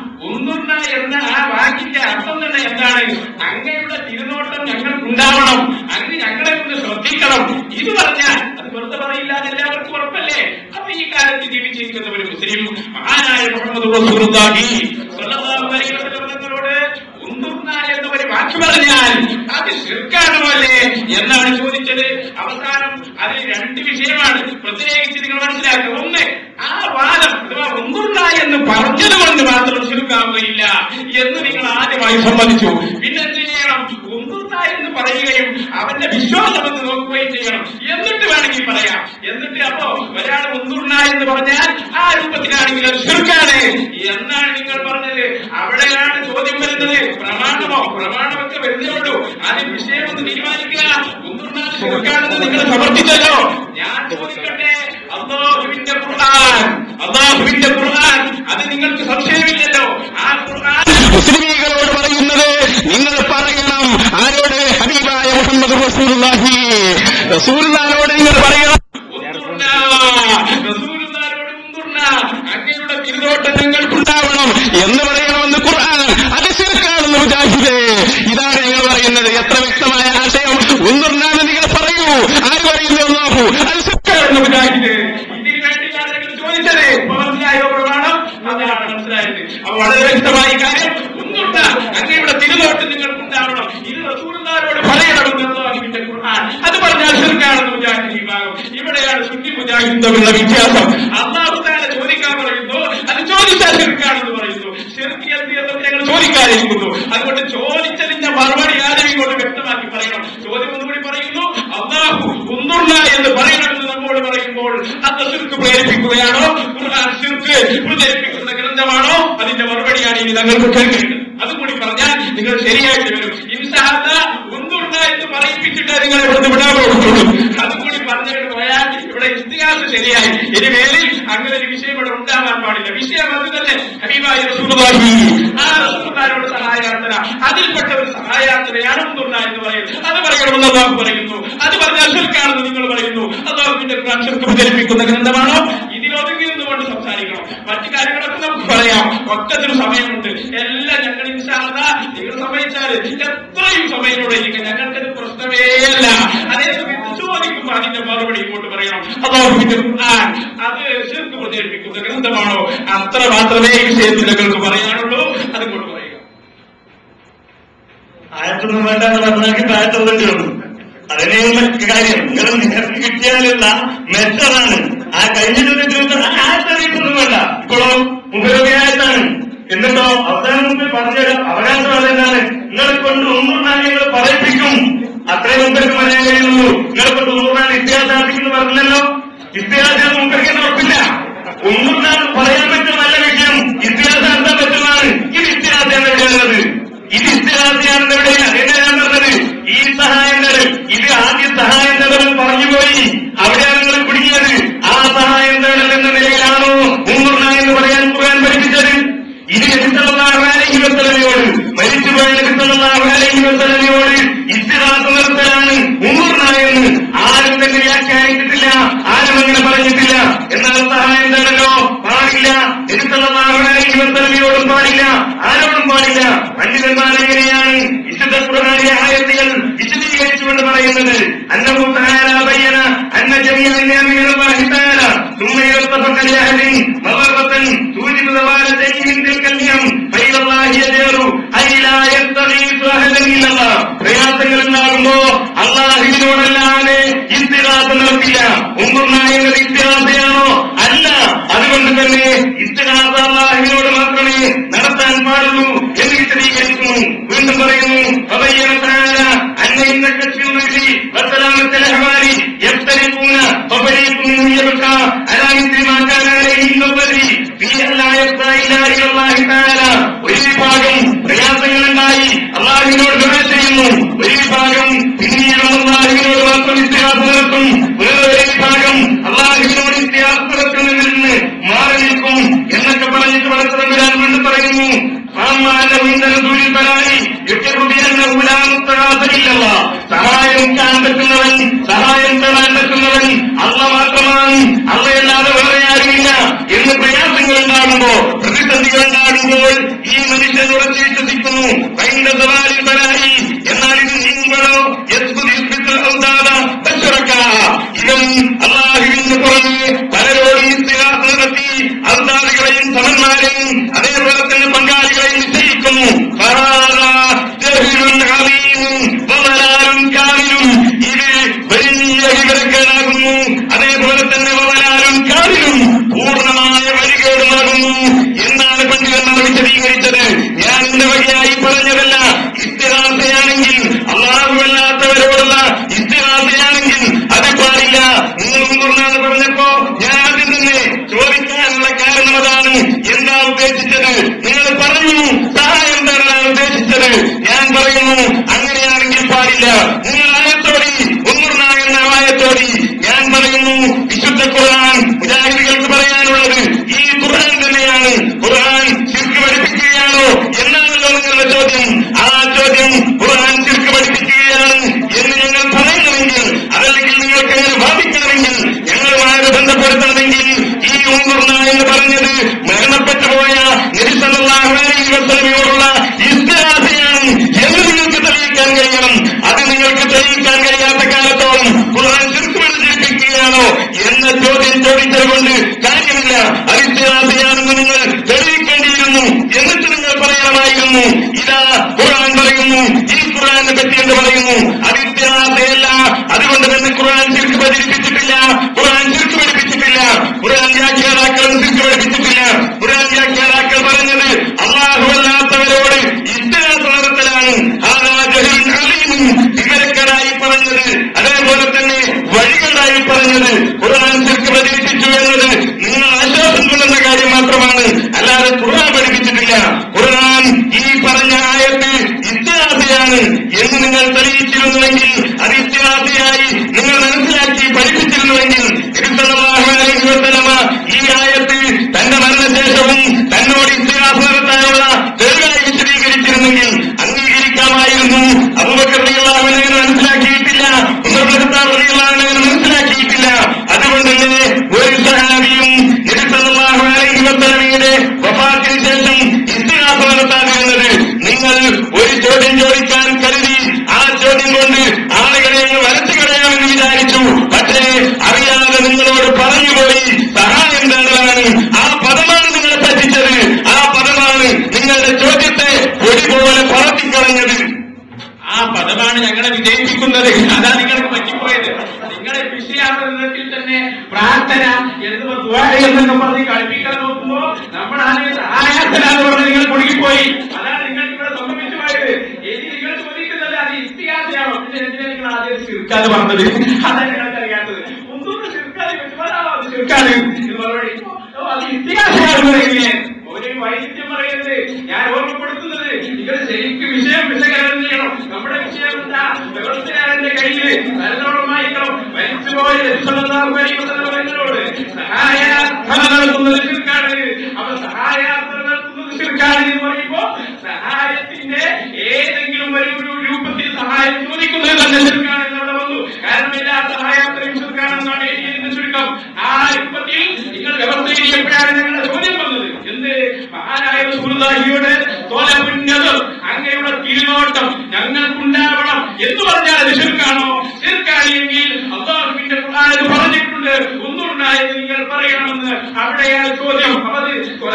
എന്ന ആ വാക്കിന്റെ അർത്ഥം തന്നെ എന്താണ്? അങ്ങയുടെ തിരുനോട്ടം ഞങ്ങൾക്കുണ്ടാവണം, അങ്ങ് ഞങ്ങളെ ഒന്ന് ശ്രദ്ധിക്കണം. ഇത് പറഞ്ഞാൽ അത് വെറുതെ പറയില്ല, എല്ലാവർക്കും ഉറപ്പല്ലേ? അപ്പൊ ഈ കാലത്ത് ജീവിച്ചിരിക്കുന്ന ഒരു മുസ്ലിം മഹാനായ മുഹമ്മദ് റസൂലുള്ളാഹി സ്വല്ലല്ലാഹു അലൈഹി വസല്ലം തങ്ങളോട് ഉന്തുർന എന്ന ഒരു വാക്ക് പറഞ്ഞാൽ അത് ശിർക്കാണോ അല്ലേ എന്നാണ് ചോദിച്ചത്. അവസാനം അതിൽ രണ്ട് വിഷയമാണ് പ്രത്യേകിച്ച് നിങ്ങൾ മനസ്സിലാക്കുക. ഒന്ന്, ആ വാദം അഥവാ ഉന്തുർന എന്ന് പറഞ്ഞത് കൊണ്ട് മാത്രം ശിർക്കാവുകയില്ല എന്ന് നിങ്ങൾ ആദ്യമായി സമ്മതിച്ചു. പിന്നെ എന്ത് ചെയ്യണം? ഉന്തുർന എന്ന് പറയുകയും അവന്റെ വിശ്വാസമെന്ന് നോക്കുകയും ചെയ്യണം. എന്നിട്ട് വേണമെങ്കിൽ പറയാം. എന്നിട്ട് അപ്പോ ഒരാൾ ഉന്തുർന എന്ന് പറഞ്ഞാൽ ആ രൂപത്തിലാണെങ്കിൽ അത് ശിർക്കാണ് എന്നാണ് നിങ്ങൾ പറഞ്ഞത്. അവിടെയാണ് ചോദ്യം വരുന്നത്. പ്രമാണമൊക്കെ വരുന്നേ ഉള്ളൂ. ആദ്യം വിഷയമൊന്ന് തീരുമാനിക്കുക. ഉന്തുർന ശിർക്കാണെന്ന് നിങ്ങൾ സമർത്ഥിച്ചല്ലോ. ഞാൻ ചോദിക്കട്ടെ, അല്ലാഹുവിന്റെ ഖുർആൻ അത് നിങ്ങൾക്ക് സംശയമില്ലല്ലോ. ആ ഖുർആൻ മുസ്ലിമീങ്ങളോട് പറയുന്നത് നിങ്ങൾ പറയണം. ആരോട്? ഹബീബായ മുഹമ്മദ് റസൂലുള്ളാഹിയോട് നിങ്ങൾ പറയണം. റസൂലുള്ളാഹിയോട് ഉന്തുർന, അങ്ങയുടെ തിരുനോട്ടം ഞങ്ങൾക്കുണ്ടാവണം എന്ന് പറയണമെന്ന് ഖുർആൻ. അത് ശിർക്കാണെന്ന് മുജാഹിദേ. ഇതാണ് നിങ്ങൾ പറയുന്നത്. എത്ര വ്യക്തമായ ആശയം. ഉന്തുർന എന്ന് നിങ്ങൾ പറയൂ. ആര് പറയുന്നു? അല്ലാഹു. അത് ശിർക്കാണെന്ന് മുജാഹിദേ. ഇതിന് വേണ്ടിയാണ് നിങ്ങൾ ചോദിച്ചത്. മനസ്സിലായോ? പ്രമാണം അതാണ് മനസ്സിലായത്. അപ്പൊ വളരെ വ്യക്തമായ കാര്യം. ഉന്തുർന, അങ്ങയുടെ തിരുനോട്ടം നിങ്ങൾക്കുണ്ടാവണം. ഇത് റസൂലുള്ളാഹിയോട് പറയണമെന്ന് അല്ലാഹുവിന്റെ ഖുർആൻ. അത് പറഞ്ഞാൽ ശിർക്കാണെന്ന് മുജാഹിദ് വിഭാഗം. ഇവിടെയാണ് സുന്നി മുജാഹിദ് തമ്മിലുള്ള വ്യത്യാസം. അല്ലാഹു തആല ചോദിക്കാൻ പറയുന്നു, അത് ചോദിച്ചാൽ ശിർക്കാണെന്ന് പറയുന്നു. ശിർക്ക് എന്ത് എന്നൊക്കെ ഞങ്ങൾ ചോദിക്കാതിരിക്കുന്നു. അതുകൊണ്ട് ചോദിച്ചതിന്റെ മറുപടി ആദ്യം ഇങ്ങോട്ട് വ്യക്തമാക്കി പറയണം. ചോദ്യം ഒന്നുകൂടി പറയുന്നു, അല്ലാഹു ഉന്തുർന എന്ന് പറയണമെന്ന് നമ്മോട് പറയുമ്പോൾ അത് ശിർക്ക് പ്രേരിപ്പിക്കുകയാണോ? ഖുർആൻ ശിർക്ക് പ്രചരിപ്പിക്കുന്ന ഗ്രന്ഥമാണോ? അതിന്റെ മറുപടിയാണ് ഇനി ഞങ്ങൾക്ക് കേൾക്കേണ്ടത്. അതുകൂടി പറഞ്ഞാൽ നിങ്ങൾ ശരിയായിട്ട് വരും. ഇൻഷാ അല്ലാഹ് ഉന്തുർന എന്ന് പറയിപ്പിച്ചിട്ട് നിങ്ങളെ ഇവിടുന്ന് വിടാൻ പോകുന്നുള്ളൂ. അതുകൂടി പറഞ്ഞിട്ട് പോയാൽ ഇവിടെ ഇസ്തിഹാസ് ശരിയായി. ഇനി മേലിൽ അങ്ങനെ ഒരു വിഷയം ഇവിടെ ഉണ്ടാവാൻ പാടില്ല. വിഷയം അത് തന്നെ. ഹബീബായ റസൂലുള്ളാഹി, ആ റസൂലുള്ളാഹിയോട് സഹായാർത്ഥന, അതിൽപ്പെട്ട ഒരു സഹായാർത്ഥനയാണ് ഉന്തുർന എന്ന് പറയുന്നത്. അത് പറയണമെന്ന് അല്ലാഹു പറയുന്നു. അത് പറഞ്ഞാൽ ശിർക്കാണെന്ന് നിങ്ങൾ പറയുന്നു. അല്ലാഹുവിന്റെ ഖുർആൻ ശിർക്ക് പ്രചരിപ്പിക്കുന്ന ഗ്രന്ഥമാണോ? ഇതിലൊതുങ്ങി നിന്നുകൊണ്ട് സംസാരിക്കണം. മറ്റു കാര്യങ്ങളൊക്കെ നമുക്ക് പറയാം. ഒക്കത്തിന് സമയമുണ്ട്. എല്ലാം ഞങ്ങൾ ഇൻഷാ അല്ലാഹ് നിങ്ങൾ സമ്മതിച്ചാൽ എത്രയും സമയത്തോടെ ഇരിക്കുക. ഞങ്ങൾക്കത് പ്രശ്നമേ അല്ല. അതേ സമയത്ത് ചോദിക്കുമ്പോൾ അതിന്റെ മറുപടി ഇങ്ങോട്ട് പറയണം. അല്ലാഹുവിന്റെ ഖുർആൻ അത് ശിർക്ക് പ്രചരിപ്പിക്കുന്ന ഗ്രന്ഥമാണോ? അത്ര മാത്രമേ ഈ വിഷയത്തിൽ ഞങ്ങൾക്ക് പറയാനുള്ളൂ. അതുകൊണ്ട് പറയുക.
ആയത്തൊന്നും വേണ്ട എന്ന് പറഞ്ഞാൽ ആയത്തോടേണ്ടി വന്നു. അതിനെയുള്ള കാര്യം നിങ്ങൾ നേരത്തെ കിട്ടിയാലുള്ള മെച്ചറാണ്. ആ കഴിഞ്ഞിട്ട് ആയത്തറിയിട്ടൊന്നും വേണ്ട. ഇപ്പോഴോ മുഖ്യമായിട്ടാണ്. എന്നിട്ടോ അവസാനം മുമ്പിൽ പറഞ്ഞത് അവകാശം അതെന്താണ്? നിങ്ങളെ കൊണ്ട് ഉന്തുർനാനികൾ പറയിപ്പിക്കും. അത്രയും മുമ്പേക്ക് പറയാൻ കഴിയുള്ളൂ. നിങ്ങളെ കൊണ്ട് ഉന്തുർനാൻ ഇത്തിഹാസാർപ്പിക്കുന്നു പറഞ്ഞല്ലോ. ഇത്തിഹാസം മുമ്പേക്ക് ഉറപ്പില്ല. ഉന്തുർനാൻ പറയാൻ പറ്റും നല്ല വിഷയം. ഇത്തിഹാസം എന്താ പറ്റുന്നതാണ്. ഇത് ഇത്തിഹാസമാണ് എവിടെയുള്ളത്. ഇത് ഇത്തിഹാസയാണ് എവിടെയില്ല. അതെന്നെ ഞാൻ പറഞ്ഞത്. ഈ സഹായങ്ങൾ ഇത് ആദ്യ സഹായം നേടൽ പറഞ്ഞുപോയി. അവിടെയാണ് നിങ്ങൾ പിടിക്കുന്നത്. ആ സഹായം നേടൽ എന്ന നിലയിലാണോ ഉന്തുർന എന്ന് പറയാൻ ഖുർആൻ പഠിപ്പിച്ചത്? ഇത് നബി സല്ലല്ലാഹു അലൈഹി വസല്ലമയോട്, മരിച്ചുപോയ നബി സല്ലല്ലാഹു അലൈഹി വസല്ലമയോട് ഇസ്തിഗാസ ഖുർആൻ എങ്ങനെയാണ് വിശുദ്ധ ഖുർആനിലെ ആയത്തുകൾ വിശദീകരിച്ചുകൊണ്ട് പറയുന്നത്? അന്നഹു തആല ബയ്യന അന്ന ജമീഅ നിഅമില്ലാഹി തആല ثم يرتفق لأهل مضرة توجب ضلالة من تلك النعم فإلى الله يجر أي لا يستغيث أحدا إلا الله. പ്രയാസങ്ങൾ ഉണ്ടാകുമ്പോ അല്ലാഹുവിനോടല്ലാതെ ഇസ്തിഗാസ നടത്തില്ല. ഉംറുന എന്നത് ഇസ്തിഗാസയാണോ? അല്ല. അതുകൊണ്ട് തന്നെ ഇസ്തിഗാസ അല്ലാഹുവിനോട് മാത്രമേ നടത്താൻ പാടുള്ളൂ എന്ന് വിശദീകരിക്കുന്നു. വീണ്ടും പറയുന്നു ഫബയ്യന തആല അന്ന ഇന്ന കശ്ഫിൽ നഹി വസലാമത്തുൽ അഹ്വാലി യഫ്തരിഖൂന ഫബരീഖുൻ യബ്ഖാ അലാ മിസ്ലി മാ കാന അലൈഹി നബി ഫീ അല്ലാ യബ്ഖാ ഇല്ലാ ഇല്ലല്ലാഹി തആല. ഒരു വിഭാഗം പ്രയാസങ്ങളുണ്ടായി അല്ലാഹുവിനോട് ദുആ ചെയ്യുന്നു, ഒരു വിഭാഗം പിന്നീട് അല്ലാഹുവിനോട് മാത്രം ഇസ്തിഗാസ നടത്തും, വേറൊരു വിഭാഗം അല്ലാഹുവിനോട് ഇസ്തിഗാസ നടത്തുന്നതിൽ നിന്ന് മാറി നിൽക്കും എന്നൊക്കെ പറഞ്ഞിട്ട് വളർത്തവരാൻ വേണ്ടി പറയുന്നു. സഹായം ചെയ്യാൻ പറ്റുന്നവൻ, സഹായം തരാൻ പറ്റുന്നവൻ അള്ള മാത്രമാണ്, അള്ളയല്ലാതെ വേറെ ആരുമില്ല എന്ന് പ്രയാസങ്ങൾ ഉണ്ടാകുമ്പോ, പ്രതിസന്ധികൾ ഉണ്ടാകുമ്പോൾ ഈ മനുഷ്യൻ ഉറച്ചു വിശ്വസിക്കുന്നു. എന്നാൽ ഇത് നീങ്ങളോ ഇവൻ അള്ളാഹുവിന് പുറമെ പലരോടും ഇസ്തിഗാസ നടത്തി അൽദാദികളെയും സമന്മാരെയും അതേപോലെ തന്നെ പങ്കാളികളെയും നിശ്ചയിക്കുന്നു. ഇത് വലിയ വിവരക്കേടാകുന്നു. അതേപോലെ തന്നെ വലാലും കാലിലും പൂർണ്ണമായ വഴികേടുമാകുന്നു എന്നാണ് പണ്ഡിതന്മാർ വിശദീകരിച്ചത്. ഞാൻ എന്റെ വകയായി പറഞ്ഞതല്ല. ഇസ്തിഗാസയാണെങ്കിൽ അല്ലാഹുവല്ലാത്തവരോടുള്ള ഇസ്തിഗാസയാണെങ്കിൽ അത് പാടില്ല. നിങ്ങളും തുറന്നാന്ന് പറഞ്ഞപ്പോ ഞാൻ ആദ്യം തന്നെ ചോദിക്കാനുള്ള കാരണം അതാണ്. എന്താ ഉദ്ദേശിച്ചത്? നിങ്ങൾ പറഞ്ഞു സഹായം തരാനാണ് ഉദ്ദേശിച്ചത്. ഞാൻ പറയുന്നു അങ്ങനെയാണെങ്കിൽ പാടില്ല. നിങ്ങൾ ആയത്തോടി ഒന്നുണ്ടാകുന്ന ആയത്തോടി ഞാൻ പറയുന്നു വിശുദ്ധ ഖുർആൻ മുജാഹിദികൾക്ക് പറയാനുള്ളത് ഈ ഖുർആൻ തന്നെയാണ്. ഖുർആൻ ശിർക്ക് പഠിപ്പിക്കുകയാണോ എന്നാണല്ലോ നിങ്ങളുടെ ചോദ്യം. ആ ചോദ്യം ഖുർആൻ ശിർക്ക് പഠിപ്പിക്കുകയാണ് എന്ന് ഞങ്ങൾ പറയണമെങ്കിൽ, അതല്ലെങ്കിൽ നിങ്ങൾക്ക് അങ്ങനെ വാദിക്കണമെങ്കിൽ, ഞങ്ങളുമായി ബന്ധപ്പെടുത്തണമെങ്കിൽ ഈ ഉംറുന എന്ന് പറഞ്ഞത് മരണപ്പെട്ടു പോയ നബി സല്ലല്ലാഹു അലൈഹി വസല്ലമയോടുള്ള ഇസ്തിഗാസയാണ് എന്ന് നിങ്ങൾക്ക് തെളിയിക്കാൻ കഴിയണം. അത് നിങ്ങൾക്ക് തെളിയിക്കാൻ കഴിയാത്ത കാലത്തോളം ഖുർആൻ ശിർക്ക് പഠിപ്പിക്കുകയാണോ എന്ന ചോദ്യം ചോദിച്ചത് കൊണ്ട് കാര്യമില്ല. അത് ഇസ്തിഗാസയാണെന്ന് നിങ്ങൾ തെളിയിക്കേണ്ടിയിരുന്നു. എന്നിട്ട് നിങ്ങൾ പറയണമായിരുന്നു ഇതാ ഖുർആൻ പറയുന്നു, ഈ ഖുർആനെ പറ്റി എന്ന് പറയുന്നു. അത് ഇസ്തിഗാസയല്ല. അതുകൊണ്ട് തന്നെ ഖുർആൻ ശിർക്ക് പഠിപ്പിച്ചിട്ടില്ല. ഖുർആൻ ശിർക്ക് പഠിപ്പിച്ചിട്ടില്ല. ഖുർആൻ വ്യാഖ്യാതാക്കളും ശിർക്ക് പഠിപ്പിച്ചിട്ടില്ല. ഖുർആൻ വ്യാഖ്യാതാക്കൾ പറഞ്ഞത് അല്ലാഹുവല്ലാത്തവരോട് ഇസ്തിഗാസ നടത്തലാണ്. വിവരക്കടായി പറഞ്ഞത്, അതേപോലെ തന്നെ വഴികളായി പറഞ്ഞത്. ഖുർആൻ ശിർക്ക് പഠിപ്പിച്ചു എന്നത് നിങ്ങൾ ആശ്വാസം കൊള്ളുന്ന കാര്യം മാത്രമാണ്, അല്ലാതെ ഖുർആൻ പഠിപ്പിച്ചിട്ടില്ല. ഖുർആൻ ഈ പറഞ്ഞ ആയത്ത് ഇസ്തിഗാസയാണ് എന്ന് നിങ്ങൾ തെളിയിച്ചിരുന്നുവെങ്കിൽ, അത് ഇസ്തിഗാസയായി നിങ്ങൾ മനസ്സിലാക്കി പഠിപ്പിച്ചിരുന്നുവെങ്കിൽ, നബി സല്ലല്ലാഹു അലൈഹി വസല്ലമ ഈ ആയത്ത് തന്റെ മരണശേഷവും തന്നോട് ഇസ്തിഗാസ നടത്താനുള്ള തെളിവായി വിശദീകരിച്ചിരുന്നെങ്കിൽ അംഗീകരിക്കാമായിരുന്നു. അബൂബക്കർ റളിയല്ലാഹു അൻഹു മനസ്സിലാക്കിയിട്ടില്ല, ഉമർ ഇബ്നു ഖത്താബ് റളിയല്ലാഹു അൻഹു മനസ്സിലാക്കിയിട്ടില്ല. അതുകൊണ്ട് തന്നെ ഒരു സഹാബിയും നബി സല്ലല്ലാഹു അലൈഹി വസല്ലമയുടെ വഫാത്തിന് ശേഷം ഇസ്തിഗാസ നടത്താതിരുന്നത് നിങ്ങൾ ഒരു ചോദ്യം ചോദിക്കാൻ കരുതി ആ ചോദ്യം കൊണ്ട് ആളുകളെ വരച്ചു കളയാമെന്ന് വിചാരിച്ചു. പക്ഷേ അറിയാതെ നിങ്ങളോട് പറഞ്ഞുപോയി സഹായം തേടലാണ്. ആ പദമാണ് നിങ്ങളെ പറ്റിച്ചത്. ആ പദമാണ് നിങ്ങളുടെ ചോദ്യത്തെ ഒരുപോലെ പറത്തിക്കളഞ്ഞത്.
ആ പദമാണ് ഞങ്ങളെ വിജയിപ്പിക്കുന്നത്. അതാ നിങ്ങൾക്ക് പറ്റിപ്പോയത്. നിങ്ങളെ വിഷയാർത്ഥത്തിൽ തന്നെ പ്രാർത്ഥന എന്നൊക്കെ പറഞ്ഞ് കളിപ്പിക്കാൻ നോക്കുമ്പോ നമ്മുടെ ആയാസനാന്ന് പറഞ്ഞ് നിങ്ങൾ കുടുങ്ങിപ്പോയി. അതാണ് നിങ്ങൾക്ക് ഇവിടെ സംഭവിച്ചു പോയത്. ഇനി നിങ്ങൾ ചോദിക്കുന്നത് അത് ഇസ്തിഗാസയാണോ? പിന്നെ എന്തിനാ നിങ്ങൾ ആദ്യം ശിർക്കാന്ന് പറഞ്ഞത്? അതാണ് ഞങ്ങൾക്ക് അറിയാത്തത്. ഒന്നും ശിർക്കാതെ അത് ശിർക്കാണ് എന്ന് മറുപടി. അത് ഇസ്തിഗാസയാണെന്ന് പറയുന്നത് ഒരു വൈദ്യം പറയുന്നത്. ഞാൻ ഓർമ്മപ്പെടുത്തുന്നത് നിങ്ങൾ ശരിക്കും വിഷയം വിശകലനം ചെയ്യണം. നമ്മുടെ വിഷയം എന്താ? വ്യവസ്ഥയാണെന്റെ കയ്യിൽ നല്ലോണം വായിക്കണം. മരിച്ചുപോയ എന്നോട് സഹായാർത്ഥന നടത്തുന്നത് ശിർക്കാണ്. അപ്പൊ സഹായാർത്ഥന നടത്തുന്നത് ശിർക്കാണ് എന്ന് പറയുമ്പോ സഹായത്തിന്റെ ഏതെങ്കിലും ഒരു രൂപത്തിൽ സഹായം ചോദിക്കുന്നത് തന്നെ ശിർക്കാണ് എന്നവിടെ വന്നു. കാരണം എല്ലാ സഹായാർത്ഥനയും ശിർക്കാണെന്നാണ് എഴുതിയതിന്റെ ചുരുക്കം. ആ രൂപത്തിൽ നിങ്ങൾ വ്യവസ്ഥ ചെയ്യപ്പെടാൻ നിങ്ങളുടെ ചോദ്യം വന്നത് എന്ത്? മഹാനായ റസൂലുള്ളാഹിയുടെ അങ്ങയുടെ തീർനോട്ടം ഞങ്ങൾക്കുണ്ടാവണം എന്ന് പറഞ്ഞാൽ അത് ശിർക്കാണോ? ശിർക്കാണെങ്കിൽ അല്ലാഹുവിന്റെ ഖുർആനിൽ പറഞ്ഞിട്ടുണ്ട് ഒന്നുണ്ടായത് നിങ്ങൾ പറയണമെന്ന്. അവിടെയാണ് ചോദ്യം. അത്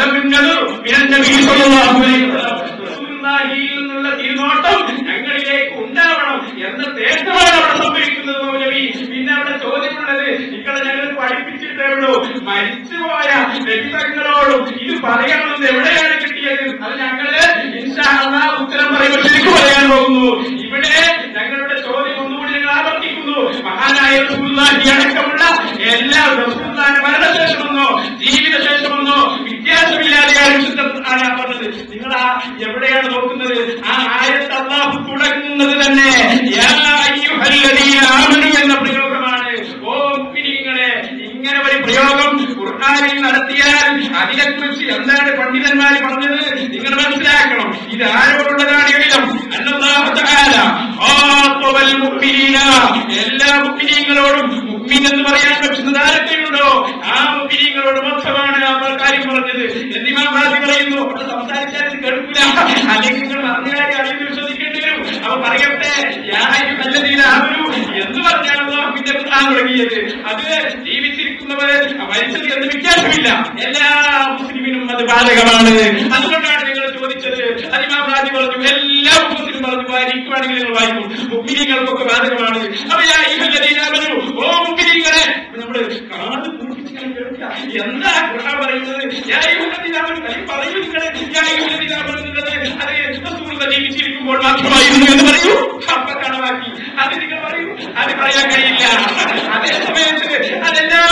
നിന്നുള്ള തീർനോട്ടം ഞങ്ങളിലേക്ക് ഉണ്ടാവണം എന്ന തേട്ടമാണ് അവിടെ സംഭവിക്കുന്നത് മൗലവി. പിന്നെ അവിടെ ചോദ്യമുള്ളത് നിങ്ങളെ ഞങ്ങൾ പഠിപ്പിച്ചിട്ടേ ഉള്ളൂ. മരിച്ചുപോയ വ്യക്തികളോടും ഇത് പറയണമെന്ന് എവിടെയാണ് കിട്ടിയത്? അത് ഞങ്ങള് ഇൻഷാ അല്ലാഹ് ഉത്തരം പറയുമ്പോൾ ശരിക്കും പറയാൻ പോകുന്നു. ഇവിടെ ഞങ്ങളുടെ ചോദ്യം ഒന്നുകൂടി ഞങ്ങൾ ആവർത്തിക്കുന്നു. മഹാനായ റസൂലുള്ളാഹി അടക്കമുള്ള എല്ലാ റസൂലുള്ളാഹിന്റെ മരണശേഷമെന്നോ ജീവിതശേഷമെന്നോ വ്യത്യാസമില്ലാതെയാണ് പറഞ്ഞത്. നിങ്ങൾ എവിടെയാണ് നോക്കുന്നത്? ആ ആയത്ത് അല്ലാഹു തുടങ്ങുന്നത് തന്നെ യാ അയ്യുഹല്ലദീന ആമനൂ എന്ന പ്രയോഗമാണ്. ഓ മുഅ്മിനീങ്ങളെ, ഇങ്ങനെ ഒരു പ്രയോഗം ഖുർആനിൽ നടത്തിയാൽ അതിനെക്കുറിച്ച് എന്താണ് പണ്ഡിതന്മാർ പറഞ്ഞത് നിങ്ങൾ മനസ്സിലാക്കണം. ഇത് ആരോടുള്ളതാണ് എഴുതം? അല്ലാഹു തആല ഖാതബൽ മുഅ്മിനീന, എല്ലാ മുഅ്മിനീങ്ങളോടും. മുഅ്മിൻ എന്ന് പറയാൻ പറ്റുന്നത് ആരൊക്കെയുണ്ടോ ആ മുഅ്മിനീങ്ങളോട് മാത്രമാണ് ആ കാര്യം പറഞ്ഞത്. എന്നിമാം റാസി പറയുന്നു, അവിടെ സംസാരിച്ചാൽ കേൾക്കില്ല, അല്ലെങ്കിൽ നിങ്ങൾ പറഞ്ഞാൽ അറിവ് വിശ്വസിക്കേണ്ടി വരും. അവ പറയട്ടെ യാ അയ്യുഹല്ലദീന ആമനൂ എന്ന് പറഞ്ഞാണ് അല്ലാഹുവിന്റെ ഖുർആൻ തുടങ്ങിയത്. അത് ജീവിച്ചിരിക്കുന്നവർ മരിച്ചത് എന്ന് വ്യത്യാസമില്ല, എല്ലാ മുസ്ലിമിനും അത് ബാധകമാണ്. അതുകൊണ്ടാണ് നിങ്ങൾ ചോദിച്ചത്. ഇമാം റാസി പറഞ്ഞു എല്ലാ മുസ്ലിം പറഞ്ഞു വായിക്കുവാണെങ്കിൽ നിങ്ങൾ വായിക്കും, മുഅ്മിനീങ്ങൾക്കൊക്കെ ബാധകമാണ്. അപ്പൊ യാ അയ്യുഹല്ലദീന ആമനൂ, ഓ മുഅ്മിനീങ്ങളെ, നമ്മൾ കാത് കൂട്ടിച്ചാൽ കേൾക്കുക. എന്താ ഖുർആൻ പറയുന്നത്? യാ അയ്യുഹല്ലദീന ആമനൂ പറയൂ. നിങ്ങൾ യാ അയ്യുഹല്ലദീന ആമനൂ എന്നുള്ളത് അത് റസൂലുള്ളാഹി ജീവിച്ചിരിക്കുമ്പോൾ മാത്രമായിരുന്നു എന്ന് പറയൂ. അപ്പൊ കണവാക്കി അത് നിങ്ങൾ പറയൂ. അത് പറയാൻ കഴിയില്ല. അതേ സമയത്ത് അതെല്ലാ